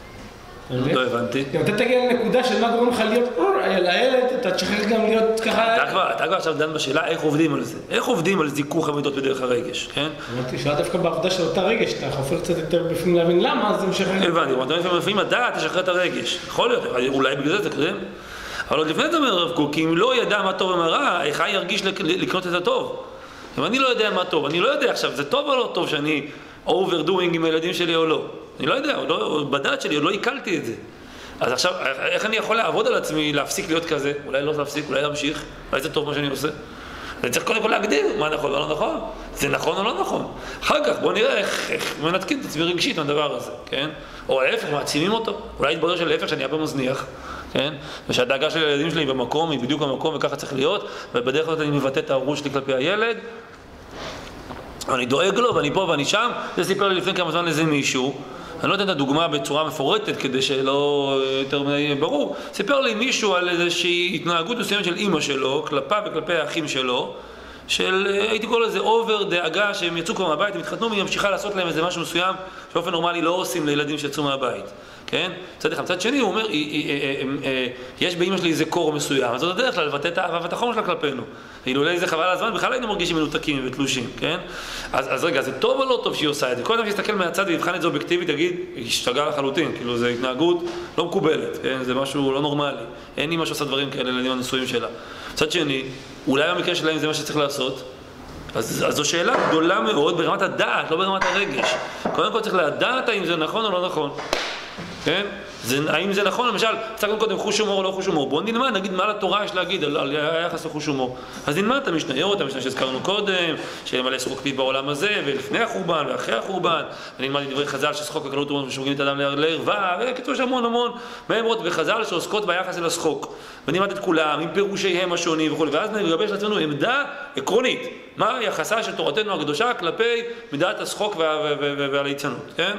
לא הבנתי. אם אתה תגיע לנקודה של מה גורם לך להיות על הילד, אתה תשחרר גם להיות ככה... אתה כבר עכשיו דן בשאלה איך עובדים על זה. איך עובדים על זיכוך המידות בדרך הרגש, כן? אמרתי, שאלה דווקא בעבודה של אותה רגש, אתה חופר קצת יותר בפנים להבין למה, אז זה משחרר... הבנתי, אבל לפעמים הדעת תשחרר את הרגש. יכול להיות, אולי בגלל זה זה קודם. אבל עוד לפני זה אומר הרב קוק, אם לא ידע מה טוב ומה רע, איך אני ארגיש לקנות את הטוב? אם אני לא יודע מה טוב, אני לא יודע עכשיו, זה טוב או לא טוב שאני overdoing עם הילדים שלי או לא? אני לא יודע, לא, בדעת שלי, עוד לא עיכלתי את זה. אז עכשיו, איך אני יכול לעבוד על עצמי, להפסיק להיות כזה? אולי לא להפסיק, אולי להמשיך, אולי זה טוב מה שאני עושה. אני צריך קודם כל להגדיר מה נכון או לא נכון. זה נכון או לא נכון. אחר כך בואו נראה איך, איך מנתקים את עצמי רגשית מהדבר הזה, כן? או ההפך, מעצימים אותו. אולי יתברר שלהפך שאני אבא מזניח, כן? ושהדאגה של הילדים שלי במקום, היא בדיוק במקום וככה צריך להיות, ובדרך כלל אני מבטא את ההורות שלי כלפי הילד. אני דואג לו ואני פה ואני שם. זה סיפר לי לפני כמה זמן איזה מישהו, אני לא אתן את הדוגמה בצורה מפורטת כדי שלא יותר מדי ברור. סיפר לי מישהו על איזושהי התנהגות מסוימת של אמא שלו, כלפיו וכלפי האחים שלו, של, הייתי קורא לזה אובר דאגה שהם יצאו כבר מהבית, הם התחתנו והיא ממשיכה לעשות להם איזה משהו מסוים שבאופן נורמלי לא עושים לילדים שיצאו מהבית. כן? מצד אחד. מצד שני הוא אומר, יש באמא שלי איזה קור מסוים, אז זאת הדרך כלל לבטא את האהבה ואת החום שלה כלפינו. אילולא זה חבל על הזמן, בכלל היינו מרגישים מנותקים ותלושים, כן? אז, אז רגע, זה טוב או לא טוב שהיא עושה את זה? כל אדם שיסתכל מהצד ויבחן את זה אובייקטיבית, יגיד, היא השתגעה לחלוטין, כאילו זו התנהגות לא מקובלת, כן? זה משהו לא נורמלי. אין אמא שעושה דברים כאלה לילדים הנישואים שלה. מצד שני, אולי במקרה שלהם זה מה שצריך לעשות. אז, אז זו שאלה גדולה מאוד ברמת הדעת, לא ברמת הרגש. קודם כל צריך לדעת האם זה נכון או לא נכון. כן? זה, האם זה נכון? למשל, צגנו קודם חוש הומור או לא חוש הומור. בואו נלמד, נגיד מה לתורה יש להגיד על, על היחס לחוש הומור. אז נלמד את המשניות, המשנה שהזכרנו קודם, שמלא שחוק פיו בעולם הזה, ולפני החורבן ואחרי החורבן, ונלמד את דברי חז"ל ששחוק וקלות אומרים ושומרים את האדם לערווה, וכתוב המון המון מאמרות בחז"ל שעוסקות ביחס אל השחוק. ונלמד את כולם, עם פירושיהם השונים וכו'. ואז נגבש לעצמנו עמדה עקרונית. מה יחסה של תורתנו הקדושה כלפי מידת השחוק והליצנות, כן?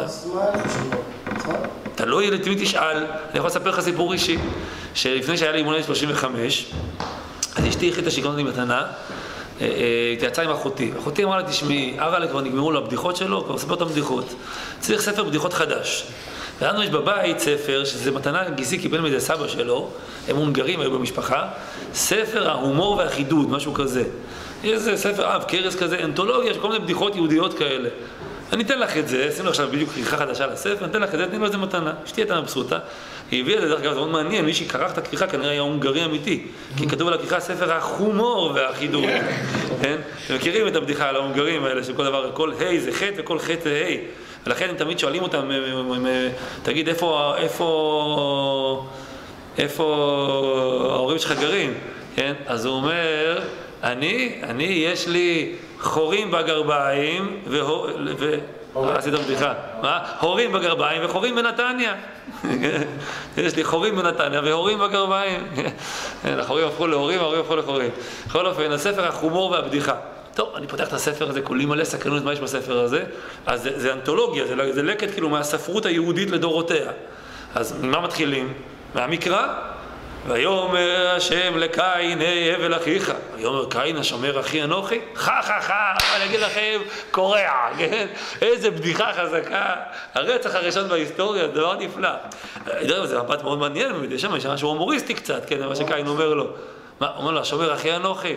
אתה לא ילד, תמיד תשאל, אני יכול לספר לך סיפור אישי, שלפני שהיה לי אימון שלושים וחמש, אז אשתי החליטה שהיא קונה לי מתנה, התייעצה עם אחותי. אחותי אמרה לה, תשמעי, אבא כבר נגמרו לו הבדיחות שלו, כבר ספר את הבדיחות. צריך ספר בדיחות חדש. ולנו יש בבית ספר, שזה מתנה גיסי קיבל מזה סבא שלו, הם הונגרים, היו במשפחה, ספר ההומור והחידוד, משהו כזה. איזה ספר אב, קרס כזה, אנתולוגיה, שכל מיני בדיחות יהודיות כאלה. אני אתן לך את זה, שימו עכשיו בדיוק כריכה חדשה לספר, אני אתן לך את זה, תני לו איזה מתנה. אשתי הייתה מבסוטה, היא הביאה את זה, דרך אגב, זה מאוד מעניין, מי שכרך את הכריכה כנראה היה הונגרי אמיתי, כי כתוב על הכריכה ספר החומור והחידוד, כן? אתם מכירים את הבדיחה על ההונגרים האלה, שכל דבר, כל ה' זה ח' וכל ח' זה ה', ולכן הם תמיד שואלים אותם, תגיד איפה, איפה, איפה ההורים שלך גרים, כן? אז הוא אומר, אני, אני, יש לי חורים בגרביים, והוא, ו... עשית בדיחה, מה? הורים בגרביים וחורים בנתניה. יש לי חורים בנתניה והורים בגרביים. החורים הפכו להורים, ההורים הפכו לחורים. בכל אופן, הספר החומור והבדיחה. טוב, אני פותח את הספר הזה, כולי מלא סקרנות, מה יש בספר הזה? אז זה, זה אנתולוגיה, זה, זה לקט כאילו מהספרות היהודית לדורותיה. אז ממה מתחילים? מהמקרא? ויאמר השם לקין, היי הבל אחיך. ויאמר קין, השומר אחי אנוכי? חה חה חה, אני אגיד לכם, קורע, כן? איזה בדיחה חזקה. הרצח הראשון בהיסטוריה, זה דבר נפלא. זה מבט מאוד מעניין, יש שם משהו הומוריסטי קצת, כן? מה שקין אומר לו. מה? אומר לו, השומר אחי אנוכי.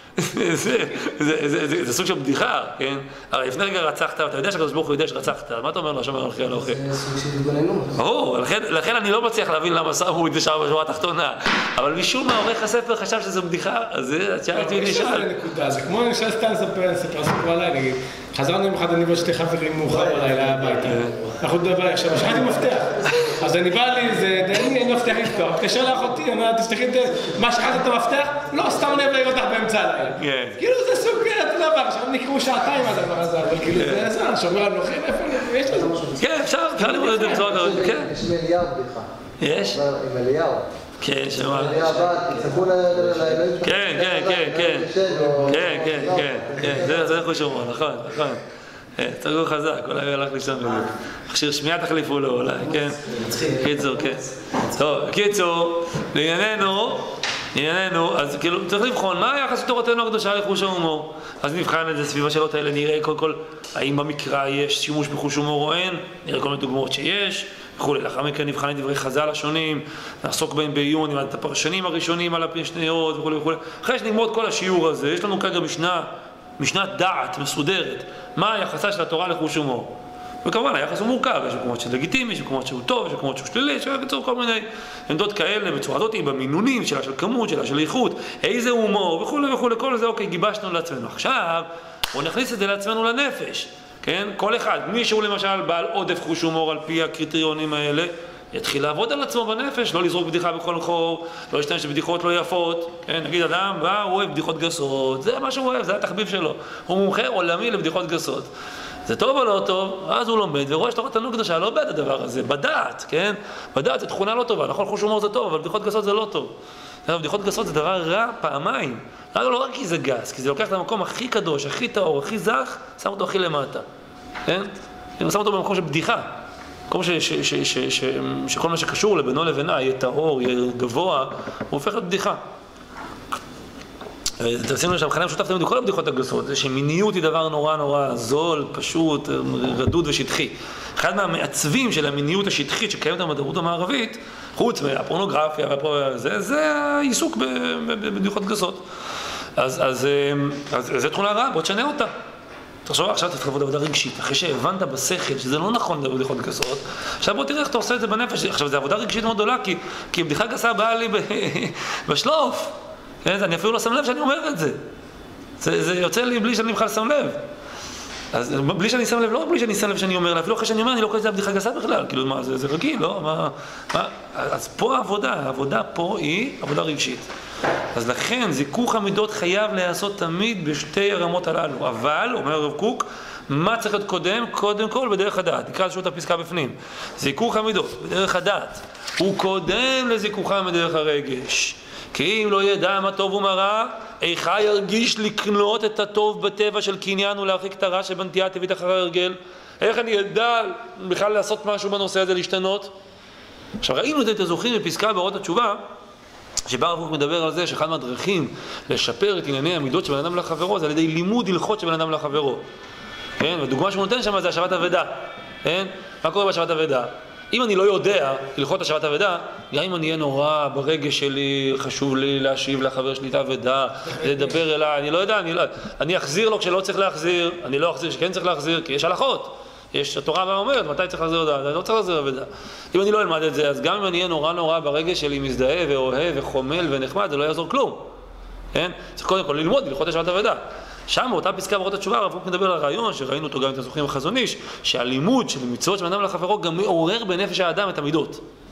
זה סוג של בדיחה, כן? הרי לפני רגע רצחת, אתה יודע שהקדוש ברוך הוא יודע שרצחת, מה אתה אומר לו, השומר אחי אנוכי? זה סוג של התגוננות. ברור, לכן אני לא מצליח להבין למה שמו את זה שם בשורה התחתונה, אבל משום מה עורך הספר חשב שזו בדיחה, אז זה, שאלתי לי שאל. זה כמו למשל סתם לספר סיפור עליי, נגיד, חזרנו עם אחד אני ושתי חברים מאוחר בלילה הביתה, אנחנו דבר עכשיו, שכחתי מפתח, אז אני בא לי, זה דייני, אין מפתח לפתוח, מתקשר לאחותי, אני אומר, תשתכי את זה, מה, שכחת את המפתח? לא, סתם נהיה להעיר אותך באמצע הלילה. כאילו זה סוג, אתה דבר, עכשיו נקראו שעתיים הדבר הזה, אבל כאילו זה עזר, שומר על נוחים, איפה יש לזה משהו? כן, אפשר, אפשר לראות את זה בצורה כזאת, כן. יש מאליהו בדיחה. יש? עם אליהו. כן, שמה? אליהו הבא, תצטרכו לאלוהים. כן, כן, כן, כן. כן, כן, כן, כן, זה איך הוא שומר, נכון, נכון. תרגו חזק, אולי הוא הלך לישון בדיוק. מכשיר שמיעה תחליפו לו אולי, כן? קיצור, כן. טוב, קיצור, לענייננו, לענייננו, אז כאילו צריך לבחון מה היחס של תורתנו הקדושה לחוש ההומור. אז נבחן את זה סביב השאלות האלה, נראה קודם כל האם במקרא יש שימוש בחוש הומור או אין, נראה כל מיני דוגמאות שיש וכולי. לאחר מכן נבחן את דברי חז"ל השונים, נעסוק בהם בעיון, נלמד את הפרשנים הראשונים על הפשניות וכולי וכולי. אחרי שנגמור את כל השיעור הזה, יש לנו כרגע משנה, משנת דעת מסודרת, מה היחסה של התורה לחוש הומור. וכמובן היחס הוא מורכב, יש מקומות שזה לגיטימי, יש מקומות שהוא טוב, יש מקומות שהוא שלילי, יש בצורה כל מיני עמדות כאלה בצורה הזאת, במינונים שלה, של כמות שלה, של איכות, איזה הומור וכולי וכולי, כל זה אוקיי, גיבשנו לעצמנו. עכשיו בואו נכניס את זה לעצמנו לנפש, כן? כל אחד, מישהו למשל בעל עודף חוש הומור על פי הקריטריונים האלה, יתחיל לעבוד על עצמו בנפש, לא לזרוק בדיחה בכל חור, לא להשתמש בבדיחות לא יפות, כן? נגיד אדם בא, הוא אוהב בדיחות גסות, זה מה שהוא אוהב, זה התחביב שלו, הוא מומחה עולמי לבדיחות גסות. זה טוב או לא טוב, אז הוא לומד ורואה שתורתנו הקדושה לא בעת הדבר הזה, בדעת, כן? בדעת זה תכונה לא טובה, נכון, חוש הומור זה טוב, אבל בדיחות גסות זה לא טוב. בדיחות גסות זה דבר רע פעמיים, לא רק כי זה גס, כי זה לוקח את המקום הכי קדוש, הכי טהור, הכי זך, שם אותו הכי למטה, כן? הוא שם אותו במקום של בדיחה, מקום שכל מה שקשור לבינו לבינה יהיה טהור, יהיה גבוה, הוא הופך להיות בדיחה. תעשינו לשם, חנם שותף תמיד בכל הבדיחות הגסות, זה שמיניות היא דבר נורא נורא זול, פשוט, רדוד ושטחי. אחד מהמעצבים של המיניות השטחית שקיימת במדענות המערבית, חוץ מהפורנוגרפיה וזה, זה העיסוק בבדיחות גסות. אז, אז, אז, אז זה תכונה רעה, בוא תשנה אותה. תחשוב, עכשיו תתחיל לעבוד עבודה רגשית, אחרי שהבנת בשכל שזה לא נכון בבדיחות גסות, עכשיו בוא תראה איך אתה עושה את זה בנפש. עכשיו, זו עבודה רגשית מאוד גדולה, כי, כי בדיחה גסה באה לי בשלוף. אני אפילו לא שם לב שאני אומר את זה. זה, זה יוצא לי בלי שאני בכלל שם לב. אז בלי שאני שם לב, לא רק בלי שאני שם לב שאני אומר לה, אפילו אחרי שאני אומר, אני לא קורא את זה בדיחה גסה בכלל. כאילו, מה, זה, זה רגיל, לא? מה, מה? אז פה העבודה, העבודה פה היא עבודה רגשית. אז לכן, זיכוך המידות חייב להיעשות תמיד בשתי הרמות הללו. אבל, אומר הרב קוק, מה צריך להיות קודם? קודם כל בדרך הדעת. נקרא לשוט הפסקה בפנים. זיכוך המידות בדרך הדעת. הוא קודם לזיכוכם בדרך הרגש. כי אם לא ידע מה טוב ומה רע, איכה ירגיש לקנות את הטוב בטבע של קניין ולהרחיק את הרע שבנטייה טבעית אחרי הרגל? איך אני ידע בכלל לעשות משהו בנושא הזה, להשתנות? עכשיו ראינו את הזוכים בפסקה באורות התשובה, שבה הרב קוק מדבר על זה שאחד מהדרכים לשפר את ענייני המידות של בן אדם לחברו זה על ידי לימוד הלכות של בן אדם לחברו. כן? ודוגמה שהוא נותן שם זה השבת אבדה. כן? מה קורה בשבת אבדה? אם אני לא יודע הלכות השבת אבדה, גם אם אני אהיה נורא ברגש שלי, חשוב לי להשיב לחבר שלי את האבדה, לדבר אליי, אני לא יודע, אני, לא, אני אחזיר לו כשלא צריך להחזיר, אני לא אחזיר שכן צריך להחזיר, כי יש הלכות. יש, התורה אומרת, מתי צריך להחזיר אותה, אני לא צריך להחזיר אבדה. אם אני לא אלמד את זה, אז גם אם אני אהיה נורא נורא ברגש שלי מזדהה ואוהב וחומל ונחמד, זה לא יעזור כלום. כן? צריך קודם כל ללמוד הלכות השבת אבדה. שם באותה פסקה באורות התשובה הרב קוק מדבר על הרעיון שראינו אותו גם את הזוכים בחזון איש, שהלימוד של מצוות של בן אדם לחברו גם מעורר בנפש האדם את המידות.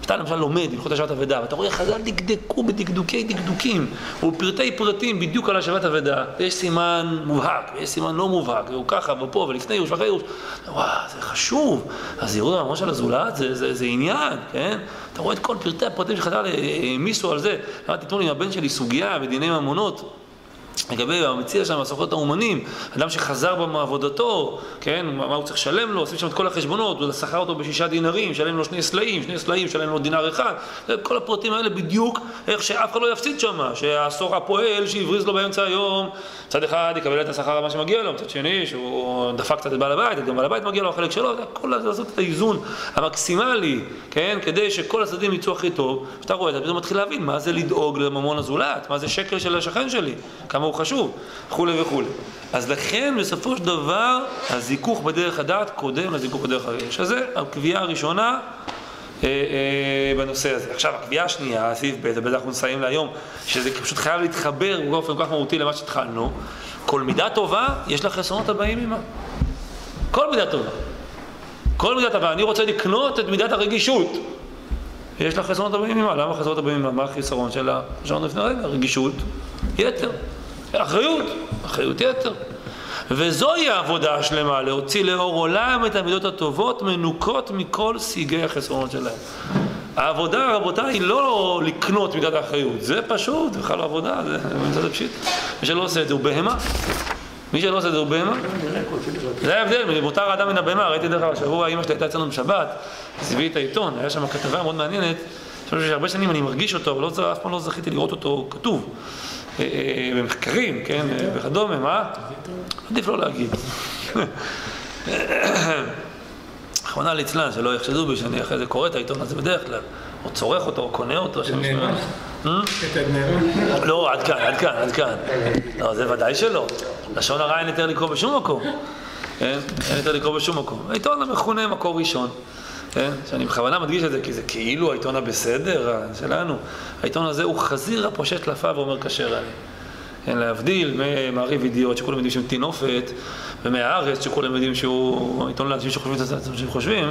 שאתה למשל לומד הלכות השבת אבדה, ואתה רואה חז"ל דקדקו בדקדוקי דקדוקים, ובפרטי פרטים בדיוק על השבת אבדה, ויש סימן מובהק, ויש סימן לא מובהק, והוא ככה, ופה, ולפני ירוש ואחרי ירוש, וואו, זה חשוב, אז ירוד הממון של הזולת, זה, זה, זה עניין, כן? אתה רואה את כל פרטי הפרטים שחז"ל העמיסו על זה, למה תתנו לי עם הבן שלי סוגיה ודיני ממונות, לגבי המציע שם, הסוכנות האומנים, אדם שחזר בה מעבודתו, כן, מה הוא צריך לשלם לו, עושים שם את כל החשבונות, הוא שכר אותו בשישה דינרים, שלם לו שני סלעים, שני סלעים, שלם לו דינר אחד, כל הפרטים האלה בדיוק, איך שאף אחד לא יפסיד שם, שהעשור הפועל שהבריז לו באמצע היום, צד אחד יקבל את השכר מה שמגיע לו, מצד שני שהוא דפק קצת את בעל הבית, גם בעל הבית מגיע לו החלק שלו, כל לעשות את האיזון המקסימלי, כן, כדי שכל הצדדים יצאו הכי טוב, שאתה רואה, אתה פתאום מתחיל להבין מה זה לדאוג לממון הזולת, מה זה שקל של השכן שלי, כמה הוא חשוב, וכולי וכולי. אז לכן, בסופו של דבר, הזיכוך בדרך הדעת קודם לזיכוך בדרך הרגש. אז זה הקביעה הראשונה אה, אה, בנושא הזה. עכשיו, הקביעה השנייה, סעיף ב', ובזה אנחנו נסיים להיום, שזה פשוט חייב להתחבר באופן כל כך מהותי למה שהתחלנו. כל מידה טובה, יש לה חסרונות הבאים עימה. כל מידה טובה. כל מידה טובה. אני רוצה לקנות את מידת הרגישות. יש לה חסרונות הבאים עימה. למה חסרונות הבאים עימה? מה החיסרון שלה? שאנחנו לפני רגע, רגישות, יתר. אחריות, אחריות יתר. וזוהי העבודה השלמה, להוציא לאור עולם את המידות הטובות, מנוקות מכל סיגי החסרונות שלהם. העבודה, רבותיי, היא לא לקנות מידת האחריות, זה פשוט, בכלל העבודה, זה מצד הפשיט. מי שלא עושה את זה הוא בהמה. מי שלא עושה את זה הוא בהמה. זה ההבדל, מותר האדם מן הבהמה. ראיתי דרך השבוע, אמא שלי הייתה אצלנו בשבת, עזבי את העיתון, היה שם כתבה מאוד מעניינת, שהרבה שנים אני מרגיש אותו, אבל אף פעם לא זכיתי לראות אותו כתוב. במחקרים, כן, וכדומה, מה? עדיף לא להגיד. אחרונה ליצלן, שלא יחשדו בי שאני אחרי זה קורא את העיתון הזה בדרך כלל, או צורך אותו, או קונה אותו. נאמן? את נאמן? לא, עד כאן, עד כאן, עד כאן. לא, זה ודאי שלא. לשון הרע אין יותר לקרוא בשום מקום. אין יותר לקרוא בשום מקום. העיתון המכונה מקור ראשון. שאני בכוונה מדגיש את זה, כי זה כאילו העיתון הבסדר שלנו. העיתון הזה הוא חזיר הפושט טלפיו ואומר כשר אני. אין להבדיל ממעריב ידיעות שכולם יודעים שהם תינופת, ומהארץ שכולם יודעים שהוא עיתון לאנשים שחושבים את זה שהם חושבים,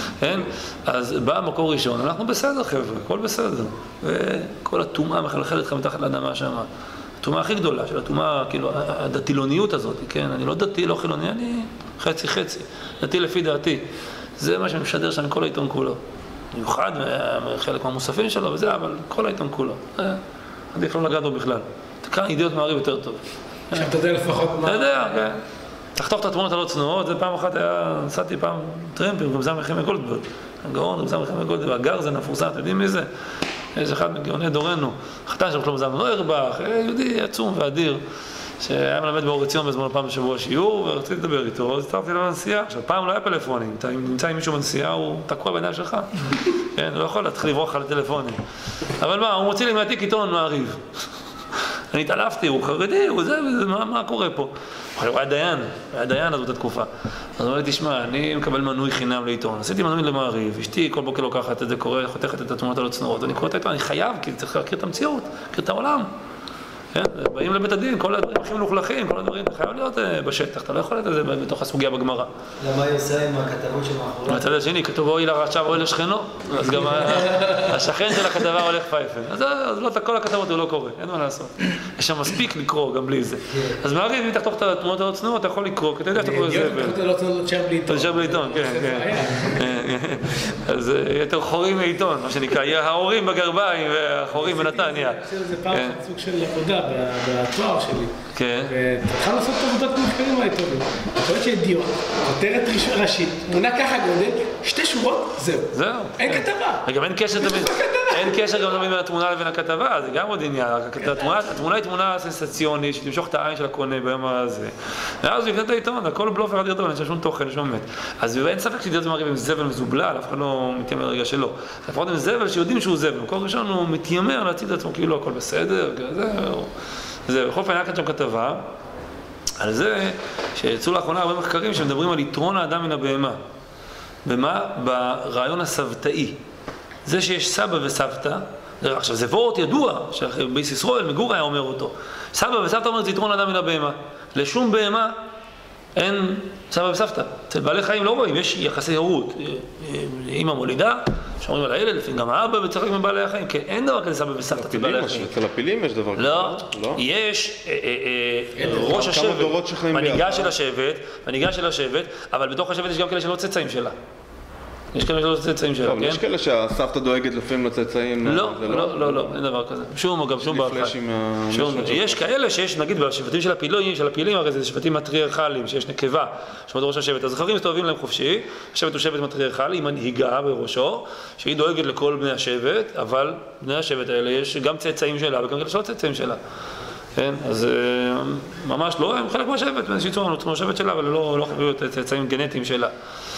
אז בא המקור ראשון, אנחנו בסדר חבר'ה, הכל בסדר. וכל הטומאה מחלחלת לך מתחת לאדמה שם. הטומאה הכי גדולה של הטומאה, כאילו, הדתילוניות הזאת, כן? אני לא דתי, לא חילוני, אני חצי חצי, דתי לפי דעתי. זה מה שמשדר שם כל העיתון כולו. מיוחד חלק מהמוספים שלו וזה, אבל כל העיתון כולו. עדיף לא לגעת בו בכלל. תקרא ידיעות מעריב יותר טוב. עכשיו אתה יודע לפחות מה... אתה יודע, כן. תחתוך את התמונות הלא צנועות, זה פעם אחת היה, נסעתי פעם טרמפים, רב זמר חמי גולדברג. הגאון, רב זמר חמי גולדברג, הגר זה נפורסם, אתם יודעים מי זה? יש אחד מגאוני דורנו, חתן של שלמה זלמן אוירבך, יהודי עצום ואדיר. שהיה מלמד באור עציון בזמן פעם בשבוע שיעור, ורציתי לדבר איתו, אז הצטרפתי לו בנסיעה. עכשיו, פעם לא היה פלאפונים, אתה נמצא עם מישהו בנסיעה, הוא תקוע בעיניים שלך. כן, הוא לא יכול להתחיל לברוח על הטלפונים. אבל מה, הוא מוציא לי מהתיק עיתון מעריב. אני התעלפתי, הוא חרדי, הוא זה, מה קורה פה? הוא היה דיין, היה דיין אז באותה תקופה. אז הוא אומר לי, תשמע, אני מקבל מנוי חינם לעיתון. עשיתי מנוי למעריב, אשתי כל בוקר לוקחת את זה, קורא, חותכת את התמונות הלא צנועות, אני קורא את העיתון, אני חייב, כי צריך להכיר את המציאות, להכיר את העולם. באים לבית הדין, כל הדברים הכי מלוכלכים, כל הדברים, אתה חייב להיות בשטח, אתה לא יכול להיות את זה בתוך הסוגיה בגמרא. למה היא עושה עם הכתבות שמאחורי? מהצד השני, כתוב אוי לרשע ואוי לשכנו, אז גם השכן של הכתבה הולך פייפן. אז לא, כל הכתבות הוא לא קורא, אין מה לעשות. יש שם מספיק לקרוא, גם בלי זה. אז מעריב, אם תחתוך את התמונות הלא צנועות, אתה יכול לקרוא, כי אתה יודע שאתה קורא זבל. התמונות הלא צנועות תשאר בלי עיתון. תשאר בלי עיתון, כן, כן. אז יותר חורים מעיתון, מה שנקרא, ההורים בגרביים והחורים בנתניה. זה פעם סוג של עבודה בתואר שלי. כן. וצריכה לעשות את עבודת המחקרים האלה טובים. אתה רואה שידיעות, כותרת ראשית, תמונה ככה גודל, שתי שורות, זהו. זהו. אין כתבה. גם אין קשר תמיד, אין קשר גם תמיד בין התמונה לבין הכתבה, זה גם עוד עניין. התמונה היא תמונה סנסציונית, שתמשוך את העין של הקונה ביום הזה. ואז הוא יקנה את העיתון, הכל בלוף אחד יותר טוב, אין שום תוכן, שום אמת. אז אין ספק שידיעות מעריב עם זבל מזובלל, אף אחד לא מתיימר רגע שלא. לפחות עם זבל שיודעים שהוא זבל. כל ראשון הוא מתיימר להציג את עצמו כאילו הכל בסדר, זהו. זה, בכל פעם היה כאן שם כתבה על זה שיצאו לאחרונה הרבה מחקרים שמדברים על יתרון האדם מן הבהמה. במה? ברעיון הסבתאי. זה שיש סבא וסבתא, עכשיו זה וורט ידוע, שביס ישראל מגור היה אומר אותו. סבא וסבתא אומרת זה יתרון האדם מן הבהמה. לשום בהמה אין סבא וסבתא. אצל בעלי חיים לא רואים, יש יחסי הורות. אמא מולידה, שאומרים על הילד, לפעמים גם האבא וצריך עם בעלי החיים, כן, אין דבר כזה סבא וסבתא אצל בעלי החיים. אצל הפילים יש דבר כזה, לא, יש ראש השבט, מנהיגה של השבט, מנהיגה של השבט, אבל בתוך השבט יש גם כאלה שלא צאצאים שלה. יש כאלה שלא צאצאים שלה, כן? יש כאלה שהסבתא דואגת לפעמים לצאצאים. לא, לא, לא, לא, אין דבר כזה. שום, גם שום בעל חיים. יש כאלה שיש, נגיד, בשבטים של הפילים, של הפילים, הרי זה שבטים מטריארכליים, שיש נקבה, שעומד ראש השבט. הזכרים מסתובבים להם חופשי, השבט הוא שבט מטריארכלי, היא מנהיגה בראשו, שהיא דואגת לכל בני השבט, אבל בני השבט האלה יש גם צאצאים שלה וגם כאלה שלא צאצאים שלה. כן, אז ממש לא, הם חלק מהשבט, באיזושהי צורה, נוצרו מהשבט שלה, אבל לא חייבים להיות צאצאים גנטיים שלה.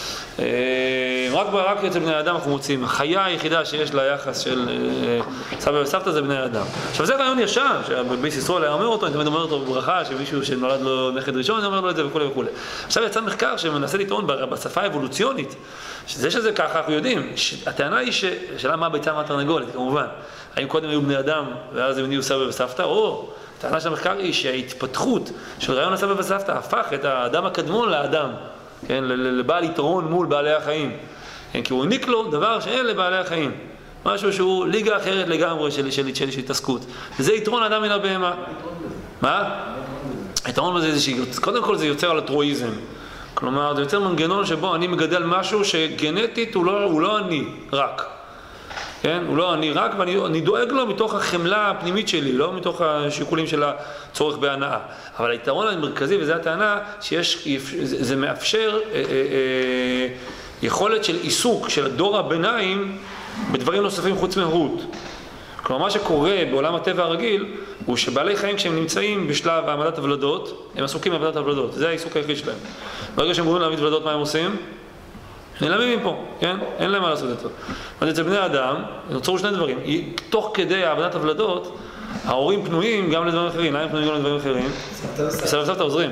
רק רק אצל בני האדם אנחנו מוצאים, החיה היחידה שיש לה יחס של סבא וסבתא זה בני האדם. עכשיו זה רעיון ישן, שבביס ישראל היה אומר אותו, אני תמיד אומר אותו בברכה, שמישהו שנולד לו נכד ראשון, אני אומר לו את זה וכו' וכו'. עכשיו יצא מחקר שמנסה לטעון בשפה האבולוציונית, שזה שזה ככה אנחנו יודעים, הטענה היא שאלה מה הביצה מהתרנגולת, כמובן, האם קודם היו בני אדם ואז הם נהיו סבא וסבתא, או הטענה של המחקר היא שההתפתחות של רעיון הסבא וסבתא הפך את האדם הקדמון לאדם. כן, לבעל יתרון מול בעלי החיים, כן, כי הוא העניק לו דבר שאין לבעלי החיים, משהו שהוא ליגה אחרת לגמרי של, של, של, של התעסקות, וזה יתרון האדם מן הבהמה. מה? היתרון בזה זה שקודם כל זה יוצר על הטרואיזם, כלומר זה יוצר מנגנון שבו אני מגדל משהו שגנטית הוא לא, הוא לא אני רק, כן? הוא לא אני רק ואני אני דואג לו מתוך החמלה הפנימית שלי, לא מתוך השיקולים של הצורך בהנאה. אבל היתרון המרכזי, וזו הטענה, שיש, זה, זה מאפשר אה, אה, אה, יכולת של עיסוק של דור הביניים בדברים נוספים חוץ מהרות. כלומר, מה שקורה בעולם הטבע הרגיל, הוא שבעלי חיים כשהם נמצאים בשלב העמדת הוולדות, הם עסוקים בעמדת הוולדות, זה העיסוק היחיד שלהם. ברגע שהם גורמים להעמיד ולדות, מה הם עושים? נעלמים מפה, כן? אין להם מה לעשות את זה. אז אצל בני האדם, נוצרו שני דברים. תוך כדי העבדת הוולדות, ההורים פנויים גם לדברים אחרים. למה הם פנויים גם לדברים אחרים? סבא וסבתא עוזרים.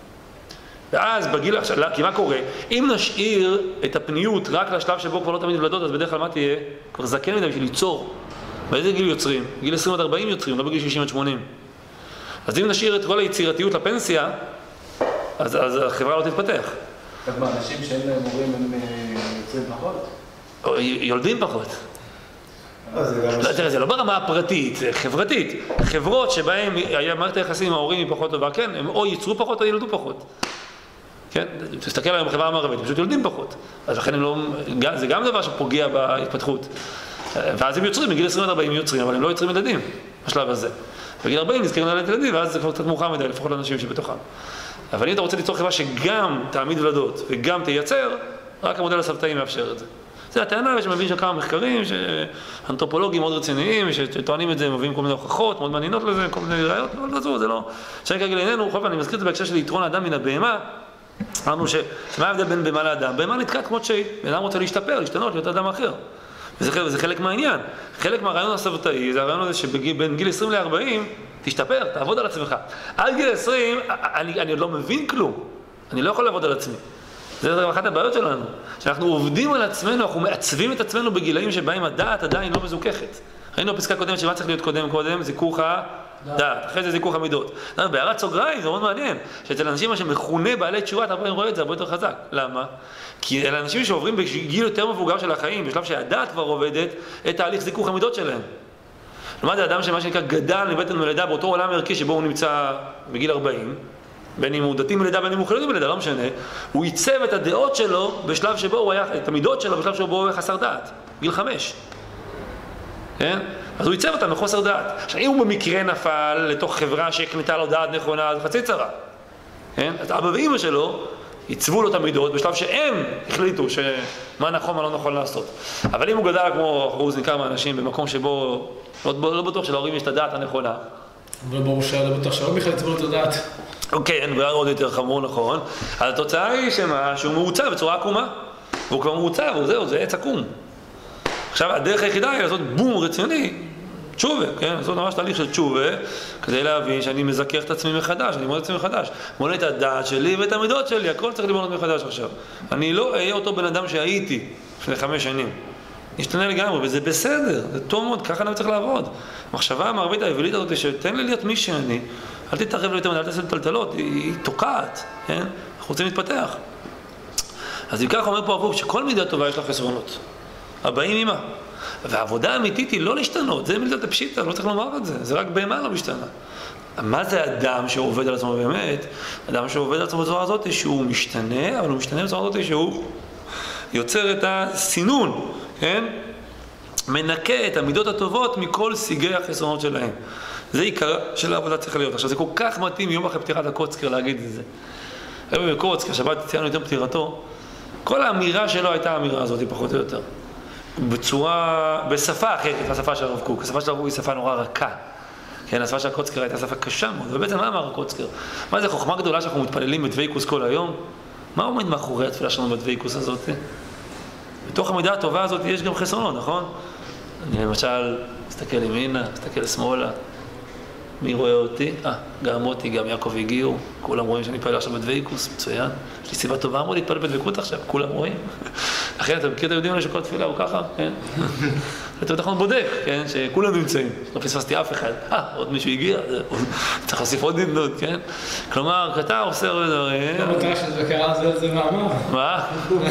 ואז בגיל עכשיו, כי מה קורה? אם נשאיר את הפניות רק לשלב שבו כבר לא תמיד ולדות, אז בדרך כלל מה תהיה? כבר זקן מדי בשביל ליצור. באיזה גיל יוצרים? גיל עשרים עד ארבעים יוצרים, לא בגיל שישים עד שמונים. אז אם נשאיר את כל היצירתיות לפנסיה, אז, אז החברה לא תתפתח. אז מה, אנשים שאין להם הורים הם יוצרים פחות? יולדים פחות. לא, תראה, זה לא ברמה הפרטית, זה חברתית. חברות שבהן מערכת היחסים עם ההורים היא פחות טובה, כן, הם או ייצרו פחות או ילדו פחות. כן, תסתכל עליהם בחברה המערבית, הם פשוט יולדים פחות. אז לכן הם לא, זה גם דבר שפוגע בהתפתחות. ואז הם יוצרים, בגיל עשרים עד ארבעים יוצרים, אבל הם לא יוצרים ילדים בשלב הזה. בגיל ארבעים נזכרים לילד ילדים, ואז זה כבר קצת מאוחר מדי, לפחות לאנשים שבתוכם. אבל אם אתה רוצה ליצור חברה שגם תעמיד ולדות וגם תייצר, רק המודל הסבתאי מאפשר את זה. זה הטענה, ושמבין שם כמה מחקרים, שאנתרופולוגים מאוד רציניים, שטוענים את זה, מביאים כל מיני הוכחות, מאוד מעניינות לזה, כל מיני ראיות, אבל כזו, זה לא... שאני כרגע לעינינו, בכל פעם, אני מזכיר את זה בהקשר של יתרון האדם מן הבהמה, אמרנו ש... שמה ההבדל בין בהמה לאדם? בהמה נתקעת כמו שהיא, בן אדם רוצה להשתפר, להשתנות, להיות אדם אחר. וזה, וזה חלק מהעניין. חלק מהרעיון הסבתאי, זה הרעיון הזה שבין גיל עשרים לארבעים, תשתפר, תעבוד על עצמך. עד גיל עשרים, אני, אני עוד לא מבין כלום. אני לא יכול לעבוד על עצמי. זה אחת הבעיות שלנו. שאנחנו עובדים על עצמנו, אנחנו מעצבים את עצמנו בגילאים שבהם הדעת עדיין לא מזוכחת. ראינו בפסקה קודמת שמה צריך להיות קודם קודם, זיכוך הדעת. אחרי זה זיכוך המידות. בהערת סוגריים, זה מאוד מעניין. שאצל אנשים שמכונה בעלי תשובה, אתה רואה את זה הרבה יותר חזק. למה? כי אלה אנשים שעוברים בגיל יותר מבוגר של החיים, בשלב שהדעת כבר עובדת, את תהליך זיכוך המידות שלהם. לעומת האדם שמה שנקרא גדל מבטן מלידה באותו עולם ערכי שבו הוא נמצא בגיל ארבעים, בין אם הוא דתי מלידה, בין אם הוא חילוני מלידה, לא משנה, הוא ייצב את הדעות שלו בשלב שבו הוא היה, את המידות שלו בשלב שבו הוא היה חסר דעת, גיל חמש. כן? אז הוא ייצב אותם מחוסר דעת. עכשיו, אם הוא במקרה נפל לתוך חברה שהקנתה לו דעת נכונה, אז חצי צרה. כן? אז אבא ואמא שלו ייצבו לו את המידות בשלב שהם החליטו שמה נכון, מה לא נכון לעשות. אבל אם הוא גדל כמו אחוז ניכר מהאנשים במקום שבו לא, לא בטוח שלהורים יש את הדעת הנכונה. אבל ברור שלא בטוח שההורים בכלל יצבו לו את הדעת. כן, זה עוד יותר חמור נכון. אז התוצאה היא שמה, שהוא מעוצב בצורה עקומה. והוא כבר מעוצב, וזהו, זה עץ עקום. עכשיו, הדרך היחידה היא לעשות בום רציוני, תשובה, כן? לעשות ממש תהליך של תשובה, כדי להבין שאני מזכך את עצמי מחדש, אני מולד את עצמי מחדש. מולד את הדעת שלי ואת המידות שלי, הכל צריך לבנות מחדש עכשיו. אני לא אהיה אותו בן אדם שהייתי לפני חמש שנים. נשתנה לגמרי, וזה בסדר, זה טוב מאוד, ככה אני צריך לעבוד. המחשבה המערבית האווילית הזאת, שתן לי להיות מי שאני, אל תתערב לי יותר, אל תעשה טלטלות, היא, היא תוקעת, כן? אנחנו רוצים להתפתח. אז אם כך אומר פה אבוב, שכל מידה טובה יש לה חסרונות. הבאים עימה. והעבודה האמיתית היא לא להשתנות, זה מילתא דפשיטא, לא צריך לומר את זה, זה רק בהמה לא משתנה. מה זה אדם שעובד על עצמו באמת? אדם שעובד על עצמו בצורה הזאת שהוא משתנה, אבל הוא משתנה בצורה הזאת שהוא יוצר את הסינון, כן? מנקה את המידות הטובות מכל סיגי החסרונות שלהם. זה עיקר של העבודה צריך להיות. עכשיו זה כל כך מתאים יום אחרי פטירת הקוצקר להגיד את זה. היום בקוצקר, שבת ציינו יותר פטירתו, כל האמירה שלו הייתה האמירה הזאת, פחות או יותר. בצורה, בשפה אחרת, השפה של הרב קוק. השפה של הרב קוק היא שפה נורא רכה. כן, השפה של הקוצקר הייתה שפה קשה מאוד. ובעצם מה אמר הקוצקר? מה זה חוכמה גדולה שאנחנו מתפללים בדוויקוס כל היום? מה עומד מאחורי התפילה שלנו בדוויקוס הזאת? בתוך המידה הטובה הזאת יש גם חסרונות, נכון? אני למשל מסתכל ימינה, מסתכל שמאלה. מי רואה אותי? אה, גם אותי, גם יעקב הגיעו. כולם רואים שאני פעל עכשיו בדוויקוס, מצוין. יש לי סיבה טובה מאוד להתפלל בדבקות עכשיו, כולם רואים. אחרי, אתה מכיר את היהודים האלה שכל תפילה הוא ככה, כן? אתה בטח בודק, כן? שכולם נמצאים. לא פספסתי אף אחד. אה, עוד מישהו הגיע, צריך להוסיף עוד נמדות, כן? כלומר, אתה עושה הרבה דברים. לא מטרה שזה קרה זה זה מאמר. מה?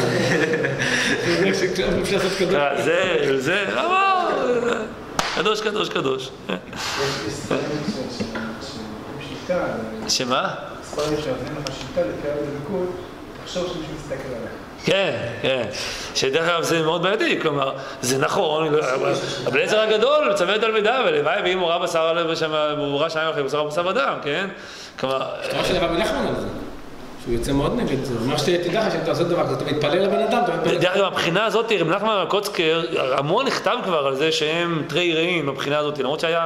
אפשר לעשות קדוש. זה, זה, אמר, קדוש, קדוש, קדוש. שמה? ספרים שעובדים לך שיטה לקרוא בדבקות, תחשוב שמישהו מסתכל עליך. כן, כן. שדרך אגב זה מאוד בעייתי, כלומר, זה נכון, אבל עזר הגדול מצווה את תלמידיו, ולוואי ואם הוא ראה בשר הלב ושם, הוא ראה שניים אחרי, הוא ראה בשר אדם, כן? כלומר... אתה של רבי נחמן על זה, שהוא יוצא מאוד נגד זה, מה שתדע לך שאתה עושה דבר כזה, אתה מתפלל לבן אדם, אתה מתפלל... דרך אגב, הבחינה הזאת, רבי נחמן והקוצקר, המון נכתב כבר על זה שהם תרי רעים בבחינה הזאת, למרות שהיה,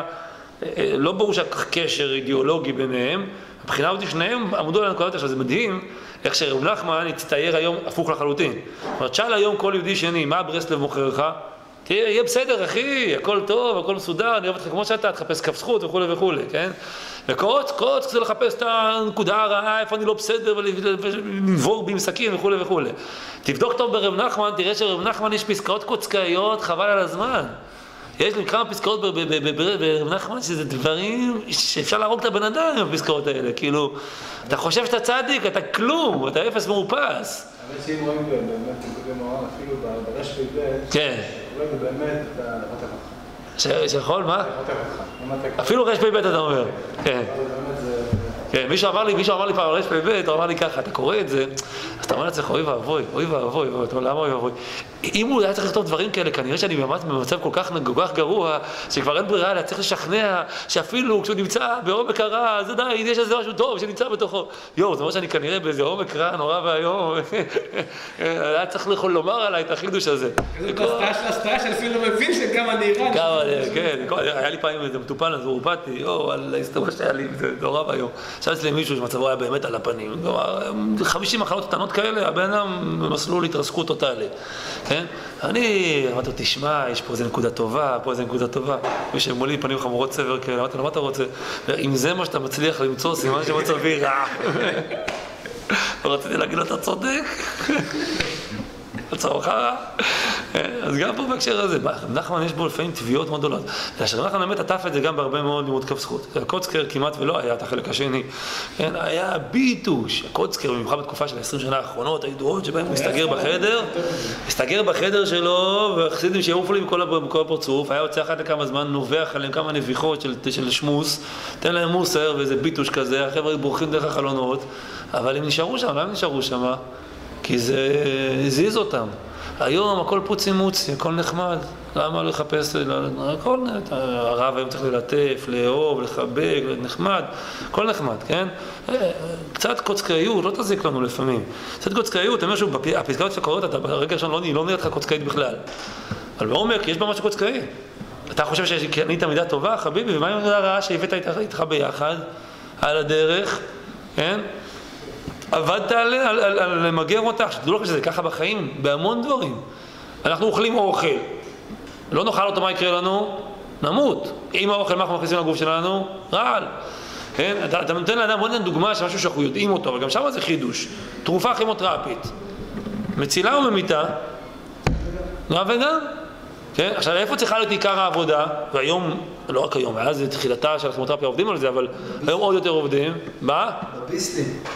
לא ברור שהקשר אידיאולוגי ביניהם, הבחינה הזאת שניהם עמדו על הנקודות, עכשיו זה מדהים, איך שרב נחמן יצטייר היום הפוך לחלוטין. זאת אומרת, שאל היום כל יהודי שני, מה ברסלב מוכר לך? תהיה, יהיה בסדר אחי, הכל טוב, הכל מסודר, אני אוהב אותך כמו שאתה, תחפש כף זכות וכו' וכו', כן? וקוץ, קוץ, כזה לחפש את הנקודה הרעה, איפה אני לא בסדר, ולנבור בי עם סכין וכו' וכו'. תבדוק טוב ברב נחמן, תראה שרב נחמן יש פסקאות קוצקאיות, חבל על הזמן. יש לי כמה פסקאות ברב נחמן שזה דברים שאפשר להרוג את הבן אדם עם הפסקאות האלה, כאילו, אתה חושב שאתה צדיק, אתה כלום, אתה אפס מאופס. אבל שאם רואים באמת, אם כותבים מורן אפילו ברש ביבט, כן. רואים באמת את החותך אותך. שיכול, מה? החותך אותך. אפילו רש ביבט אתה אומר, כן. באמת זה... כן, מישהו אמר לי, מישהו אמר לי פעם רש ביבט, הוא אמר לי ככה, אתה קורא את זה, אז אתה אומר לעצמך, אוי ואבוי, אוי ואבוי, אתה אומר, למה אוי ואבוי? אם הוא היה צריך לכתוב דברים כאלה, כנראה שאני במצב כל כך גרוע, שכבר אין ברירה, היה צריך לשכנע שאפילו כשהוא נמצא בעומק הרע, זה די, יש איזה משהו טוב שנמצא בתוכו. יואו, זאת אומרת שאני כנראה באיזה עומק רע נורא והיום, היה צריך לומר עליי את החידוש הזה. זה הסתעה של הסתעה שאפילו מבין שגם אני רע. כמה, כן, היה לי פעמים איזה מטופל, אז הוא באתי, יואו, על ההסתובב שהיה לי, זה נורא והיום. עכשיו אצלי מישהו שמצבו היה באמת על הפנים, חמישים מחלות קטנות כאלה, הבן אדם במסלול התרסקות טוטאלית, כן? אני אמרתי לו, תשמע, יש פה איזה נקודה טובה, פה איזה נקודה טובה. יושב מולי פנים חמורות סבר כאלה, אמרתי לו, מה אתה רוצה? אם זה מה שאתה מצליח למצוא, סימן שמצבי רע. ורציתי להגיד לו, אתה צודק. מצבך רע. אז גם פה בהקשר הזה, נחמן יש בו לפעמים תביעות מאוד גדולות. כאשר נחמן באמת עטף את זה גם בהרבה מאוד לימוד כף זכות. הקוצקר כמעט ולא היה את החלק השני. היה ביטוש. הקוצקר, במיוחד בתקופה של עשרים שנה האחרונות, הידועות שבהם הוא הסתגר בחדר, הסתגר בחדר שלו, והחסידים שיעופו לי בכל הפרצוף, היה יוצא אחת לכמה זמן, נובח עליהם כמה נביחות של שמוס, תן להם מוסר ואיזה ביטוש כזה, החבר'ה בורחים דרך החלונות, אבל הם נשארו שם, למה הם נשארו שם? כי זה הזיז אותם. היום הכל פוצי מוצי, הכל נחמד. למה לחפש, הכל, הרב היום צריך ללטף, לאהוב, לחבק, נחמד, הכל נחמד, כן? קצת קוצקאיות, לא תזיק לנו לפעמים. קצת קוצקאיות, אתה אומר שהוא, הפסקאות שקורות, אתה ברגע ראשון לא נראית לך קוצקאית בכלל. אבל בעומק, יש בה משהו קוצקאי. אתה חושב שאני תלמידה טובה, חביבי, ומה עם המידה הרעה שהבאת איתך ביחד, על הדרך, כן? עבדת על, על, על, על למגר אותך, שתדעו לך שזה ככה בחיים, בהמון דברים. אנחנו אוכלים אוכל, לא נאכל אותו, מה יקרה לנו? נמות. אם האוכל, מה אנחנו מכניסים לגוף שלנו? רעל. כן? אתה, אתה נותן לאדם עוד דוגמה של משהו שאנחנו יודעים אותו, אבל גם שם זה חידוש. תרופה כימותרפית. מצילה או ממיתה? גם וגם. כן? עכשיו, איפה צריכה להיות עיקר העבודה? והיום, לא רק היום, היה זה תחילתה של הכימותרפיה עובדים על זה, אבל היום עוד יותר עובדים. מה? בביסטים.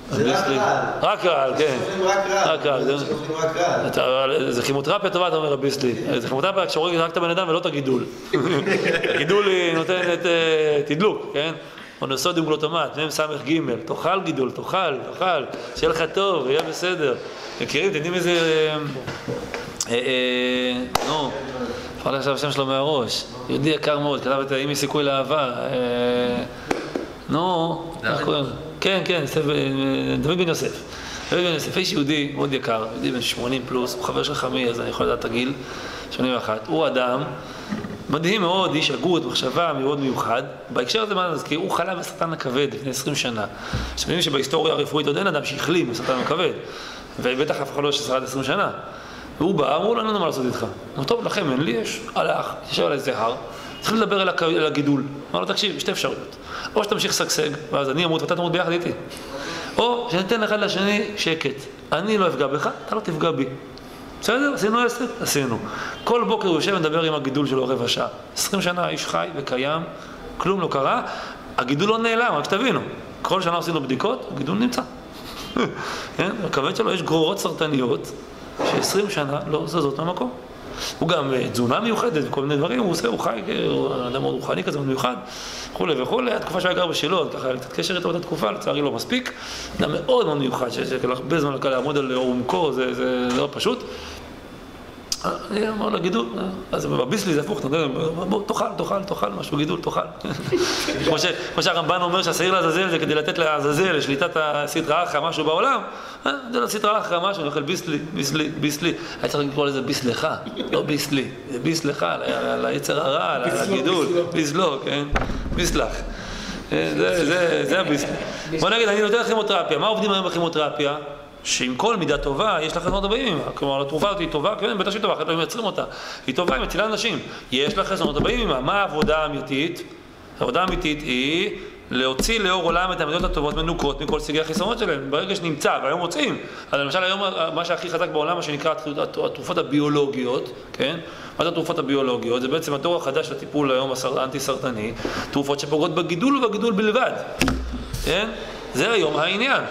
זה רק רעל. רק רעל, כן. שוכלים רק רעל. רק רעל. שוכלים רק רעל. אתה- זה כימותרפיה טובה, אתה אומר רבי סלי. זה כימותרפיה כשהורגת רק את הבן אדם ולא את הגידול. הגידול היא נותנת אה, תדלוק, כן? מונוסודיום גלוטמט, מם סמך ג', תאכל גידול, תאכל, תאכל, שיהיה לך טוב, יהיה בסדר. מכירים, אתם יודעים איזה... אה, אה, נו, אפשר עכשיו השם שלו מהראש. יהודי יקר מאוד, כתב את אם יש סיכוי לאהבה. אה, נו, איך קוראים? כן, כן, דוד בן יוסף. דוד בן יוסף, איש יהודי מאוד יקר, יהודי בן שמונים פלוס, הוא חבר של חמי, אז אני יכול לדעת את הגיל, שמונים ואחת. הוא אדם מדהים מאוד, איש הגות, מחשבה מאוד מיוחד. בהקשר הזה מה נזכיר, הוא חלה בסרטן הכבד לפני עשרים שנה. אתם יודעים שבהיסטוריה הרפואית עוד אין אדם שהחלים בסרטן הכבד, ובטח אף אחד לא ששרד עשרים שנה. והוא בא, אמרו לו, אין לנו מה לעשות איתך. אמרו, טוב, לכם אין לי, יש, הלך, ישב על איזה הר, צריכים לדבר על הגידול. אמר לו, תקשיב, שתי אפשרויות. או שתמשיך שגשג, ואז אני אמות ואתה תמות ביחד איתי. או שניתן אחד לשני שקט. אני לא אפגע בך, אתה לא תפגע בי. בסדר? עשינו עסק? עשינו. כל בוקר הוא יושב ומדבר עם הגידול שלו רבע שעה. עשרים שנה האיש חי וקיים, כלום לא קרה, הגידול לא נעלם, רק שתבינו. כל שנה עשינו בדיקות, הגידול נמצא. כן? בכבד שלו יש גרורות סרטניות ש-עשרים שנה לא זזות מהמקום. הוא גם תזונה מיוחדת וכל מיני דברים, הוא עושה, הוא חי, הוא אדם מאוד רוחני כזה, מאוד מיוחד, וכולי וכולי. התקופה שהוא היה גר בשילו, ככה היה קצת קשר איתו באותה תקופה, לצערי לא מספיק. אדם מאוד מאוד מיוחד, שיש הרבה זמן לעמוד על עומקו, זה, זה לא פשוט. אני אמר לו, גידול, אז בביסלי זה הפוך, אתה יודע, בוא, תאכל, תאכל, תאכל משהו, גידול, תאכל. כמו שהרמב"ן אומר שהשעיר לעזאזל זה כדי לתת לעזאזל, לשליטת הסטרא אחרא משהו בעולם, זה לסטרא אחרא משהו, אני אוכל ביסלי, ביסלי, ביסלי. היה צריך לקרוא לזה ביסלך, לא ביסלי, זה ביסלך, ליצר הרע, לגידול, ביסלו, כן, ביסלך. זה הביסלי. בוא נגיד, אני נותן כימותרפיה, מה עובדים היום בכימותרפיה? שעם כל מידה טובה, יש לך חסרונות הבאים עימה. כלומר, התרופה הזאת היא טובה, כן, בטח שהיא טובה, אחרת לא מייצרים אותה. היא טובה, היא מצילה אנשים. יש לך חסרונות הבאים עימה. מה העבודה האמיתית? העבודה האמיתית היא להוציא לאור עולם את המידות הטובות מנוקות מכל סוגי החסרונות שלהם. ברגע שנמצא, והיום מוצאים. אז למשל, היום מה שהכי חזק בעולם, מה שנקרא התרופות הביולוגיות, כן? מה זה התרופות הביולוגיות? זה בעצם התור החדש לטיפול היום האנטי-סרטני, תרופות שפוגעות בגידול ובגידול בלבד. כן? זה היום העניין.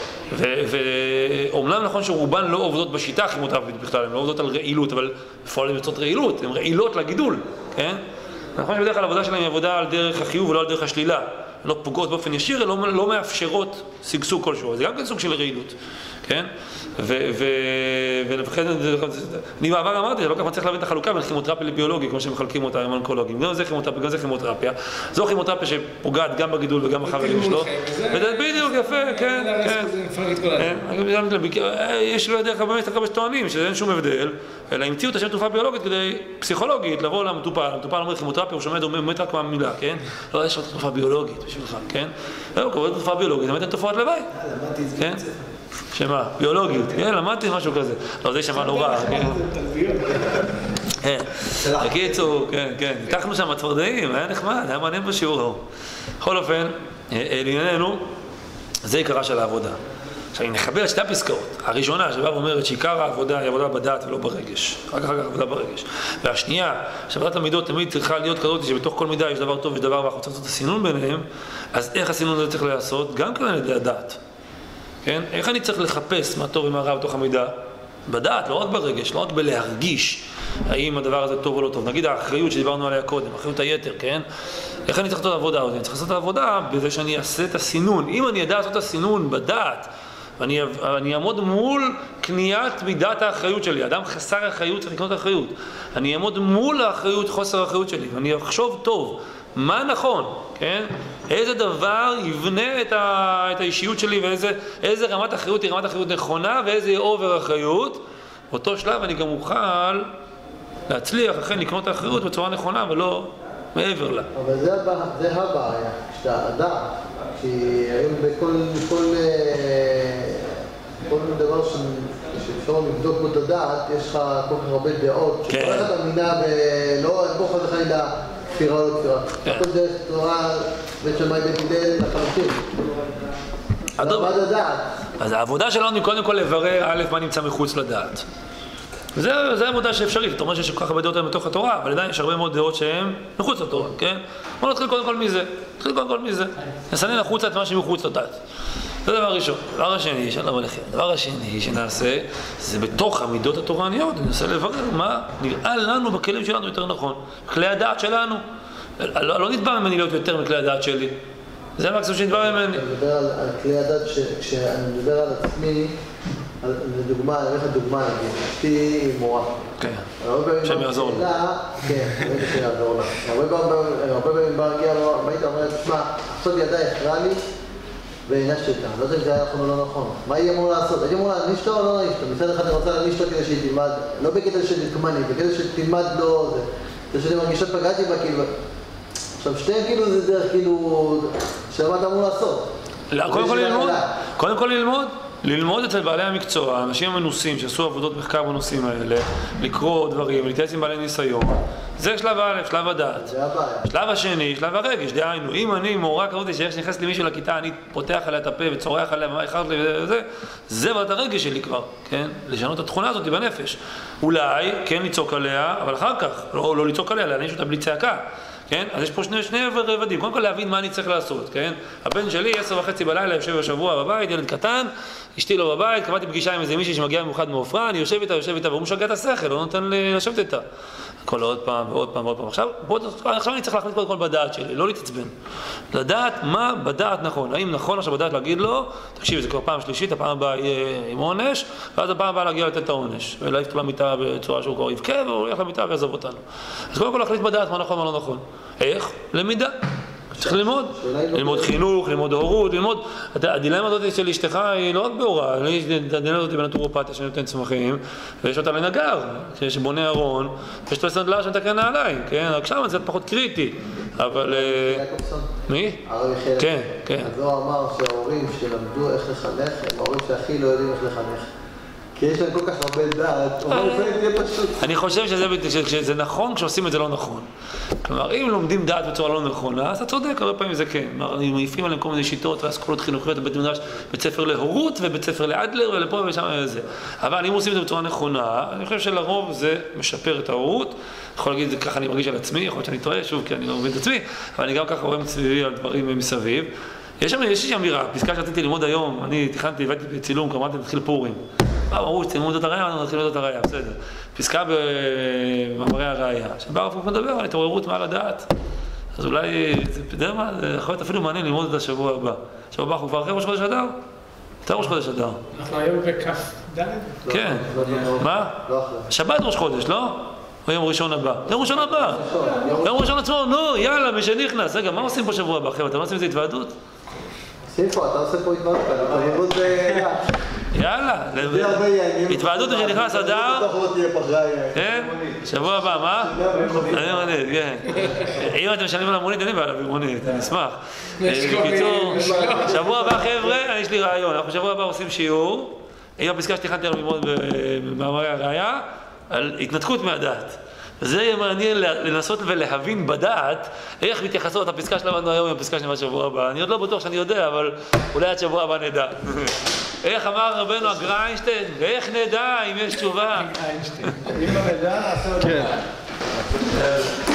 ואומנם נכון שרובן לא עובדות בשיטה הכימותרפית בכלל, הן לא עובדות על רעילות, אבל בפועל הן יוצאות רעילות, הן רעילות לגידול, כן? נכון שבדרך כלל העבודה שלהם היא עבודה על דרך החיוב ולא על דרך השלילה. הן לא פוגעות באופן ישיר, הן לא, לא מאפשרות שגשוג כלשהו, זה גם כן סוג של רעילות, כן? ולכן, אני בעבר אמרתי, לא ככה צריך להבין את החלוקה בין כימותרפיה לביולוגיה, כמו שמחלקים אותה עם אונקולוגים. גם זה כימותרפיה, גם זה כימותרפיה. זו כימותרפיה שפוגעת גם בגידול וגם בחברים שלו. בדיוק, יפה, כן, כן. יש לו דרך באמת הרבה שטוענים, שאין שום הבדל, אלא המציאו את השם תרופה ביולוגית כדי, פסיכולוגית, לבוא למטופל. המטופל אומר כימותרפיה, הוא שומע, הוא באמת רק מהמילה, כן? לא, יש לו תרופה ביולוגית בשבילך, כן? לא, קוראים תרופה ביולוגית, באמת אין תופעות לוואי. כן? שמה? ביולוגית, כן, למדתי משהו כזה. לא, זה שמה נורא, כן. כן, בקיצור, כן, כן. ניתחנו שם הצפרדעים, היה נחמד, היה מעניין בשיעור. בכל אופן, לענייננו, זה עיקרה של העבודה. עכשיו, אם נחבר את שתי הפסקאות, הראשונה שבאה ואומרת שעיקר העבודה היא עבודה בדעת ולא ברגש, רק אחר כך עבודה ברגש. והשנייה, שעבודת המידות תמיד צריכה להיות כזאת שבתוך כל מידה יש דבר טוב ויש דבר ואנחנו צריכים לעשות את הסינון ביניהם, אז איך הסינון הזה צריך לעשות? גם כאן על ידי הדעת. כן? איך אני צריך לחפש מה טוב ומה רע בתוך המידה? בדעת, לא רק ברגש, לא רק בלהרגיש האם הדבר הזה טוב או לא טוב. נגיד האחריות שדיברנו עליה קודם, אחריות היתר, כן? איך אני צריך לעשות את העבודה הזאת? אני צריך לעשות את העבודה בזה שאני אעשה את הסינון. אם אני ידע לעשות את הסינון בדעת, ואני אני אעמוד מול קניית מידת האחריות שלי. אדם חסר האחריות צריך לקנות האחריות. אני אעמוד מול האחריות, חוסר האחריות שלי, ואני אחשוב טוב. מה נכון, כן? איזה דבר יבנה את, ה, את האישיות שלי ואיזה איזה רמת אחריות היא רמת אחריות נכונה ואיזה אובר אחריות. באותו שלב אני גם אוכל להצליח אכן לקנות את האחריות בצורה נכונה ולא מעבר לה. אבל זה, זה הבעיה, שאתה אדם, כי היום בכל כל, כל דבר ש, שאפשר לבדוק בו את הדעת, יש לך כל כך הרבה דעות, כן. שכל אחד אמינה ולא בוא חד חלילה כפירה או לא כפירה. כל זה תורה בית שמאי בית הלל לחלוטין. אדום. מה לדעת? אז העבודה שלנו היא קודם כל לברר א' מה נמצא מחוץ לדעת. וזה, זה המודע שאפשרית, אתה אומר שיש כל כך הרבה דעות היום בתוך התורה, אבל עדיין יש הרבה מאוד דעות שהן מחוץ לתורה, כן? בואו נתחיל קודם כל מזה, נתחיל קודם כל מזה. נסנן החוצה את מה שמחוץ לדת. זה דבר ראשון. דבר השני, שלום עליכם, הדבר השני שנעשה, זה בתוך המידות התורניות, ננסה לברר מה נראה לנו בכלים שלנו יותר נכון, בכלי הדעת שלנו. לא, לא נתבע ממני להיות יותר מכלי הדעת שלי. זה המקסימום שנתבע ממני. אני מדבר על, על כלי הדת, כשאני מדבר על עצמי, על, לדוגמה, אני אומר לך דוגמה, אשתי היא מורה. כן, שם יעזור לי. כן, זה שיעזור לה. הרבה פעמים בא הגיע, היית אומרת, תשמע, עכשיו ידע החרה לי והענשתי אותה. לא יודע אם זה היה נכון או לא נכון. מה היא אמור לעשות? הייתי אמור להעניש אותה או לא להעניש אותה? מצד אחד אני רוצה להעניש אותה כדי שהיא תלמד, לא בקטע של תקמני, בקטע שתלמד לא זה. זה שאני מרגישה פגעתי בה, כאילו... עכשיו שתיהם כאילו זה דרך כאילו... שמה אתה אמור לעשות? קודם כל ללמוד, קודם כל ללמוד. ללמוד אצל בעלי המקצוע, האנשים המנוסים שעשו עבודות מחקר בנושאים האלה, לקרוא דברים, להתייעץ עם בעלי ניסיון. זה שלב א', שלב הדעת. זה הבעיה. שלב השני, שלב הרגש, דהיינו, אם אני מורה כזאת שאיך שנכנס למישהו לכיתה, אני פותח עליה את הפה וצורח עליה, מה איחרת לי וזה, זה ועד הרגש שלי כבר, כן? לשנות את התכונה הזאת בנפש. אולי, כן לצעוק עליה, אבל אחר כך, לא, לא לצעוק עליה, להעניש אותה בלי צעקה. כן? אז יש פה שני, שני רבדים, קודם כל להבין מה אני צריך לעשות, כן? הבן שלי, עשר וחצי בלילה, יושב בשבוע בבית, ילד קטן, אשתי לא בבית, קבעתי פגישה עם איזה מישהי שמגיעה במיוחד מעופרה, אני יושב איתה, יושב איתה, והוא משגע את השכל, לא נותן לי לשבת איתה. כל עוד פעם ועוד פעם ועוד פעם. עכשיו, בוא, עכשיו אני צריך להחליט קודם כל בדעת שלי, לא להתעצבן. לדעת מה בדעת נכון. האם נכון עכשיו בדעת להגיד לו, תקשיב, זה כבר פעם שלישית, הפעם הבאה יהיה עם עונש, ואז הפעם הבאה להגיע לתת את העונש. ולהעיף אותו למיטה בצורה שהוא כבר יבכה, והוא הולך למיטה ויעזוב אותנו. אז קודם כל להחליט בדעת מה נכון ומה לא נכון. איך? למידה. צריך ללמוד, ללמוד חינוך, ללמוד הורות, ללמוד... הדילמה הזאת של אשתך היא לא רק בהוראה, הדילמה הזאת בנטורופתיה שנותן צמחים, ויש אותה לנגר, שבונה ארון, ויש אותה סנדלה שמתקן נעליים, כן? רק שם זה פחות קריטי, אבל... מי? הרב יחיא. כן, כן. אז הוא אמר שההורים שלמדו איך לחנך, הם ההורים שהכי לא יודעים איך לחנך. כי יש להם כל כך הרבה דעת, אבל לפעמים יהיה פשוט. אני חושב שזה נכון כשעושים את זה לא נכון. כלומר, אם לומדים דעת בצורה לא נכונה, אז אתה צודק, הרבה פעמים זה כן. אם מעיפים עליהם כל מיני שיטות ואסכולות חינוכיות בבית מדרש, בית ספר להורות ובית ספר לאדלר ולפה ושם וזה. אבל אם עושים את זה בצורה נכונה, אני חושב שלרוב זה משפר את ההורות. יכול להגיד, ככה אני מרגיש על עצמי, יכול להיות שאני טועה, שוב, כי אני לא מבין את עצמי, אבל אני גם ככה רואה מסביבי על דברים מסביב. יש שם, יש לי אמירה, פסקה שרציתי ללמוד היום, אני תכננתי, הבאתי בצילום, כמובן נתחיל פורים. מה, ברור, שתלמוד את הראייה, אנחנו נתחיל ללמוד את הראייה, בסדר. פסקה במאמרי הראייה, שבא הרב קוק מדבר על התעוררות מעל הדעת. אז אולי, אתה יודע מה, זה יכול להיות אפילו מעניין ללמוד את השבוע הבא. השבוע הבא אנחנו כבר אחרי ראש חודש אדר? יותר ראש חודש אדר. אנחנו היום בכף ד'? כן. מה? שבת ראש חודש, לא? או יום ראשון הבא? יום ראשון הבא. יום ראשון עצמו, נו, יאללה, מי שנכנס. רגע, מה עושים פה שבוע הבא, חבר'ה? אתם לא עושים את זה התוועדות? עושים פה, אתה עושה פה התוועדות, אתה ללמוד זה... יאללה, התוועדות שנכנס אדר, כן? שבוע הבא, מה? אני מונית, כן. אם אתם משלמים על המונית, אני בא להביא מונית, אני אשמח. בקיצור, שבוע הבא חבר'ה, יש לי רעיון, אנחנו שבוע הבא עושים שיעור, עם הפסקה שתכנתי לנו ללמוד במאמרי הראייה, על התנתקות מהדעת. זה יהיה מעניין לנסות ולהבין בדעת איך מתייחסות הפסקה שלנו היום עם הפסקה שלנו בשבוע הבא. אני עוד לא בטוח שאני יודע, אבל אולי עד שבוע הבא נדע. איך אמר רבנו הגריינשטיין? ואיך נדע אם יש תשובה? אם לא נדע, נעשה עוד דבר.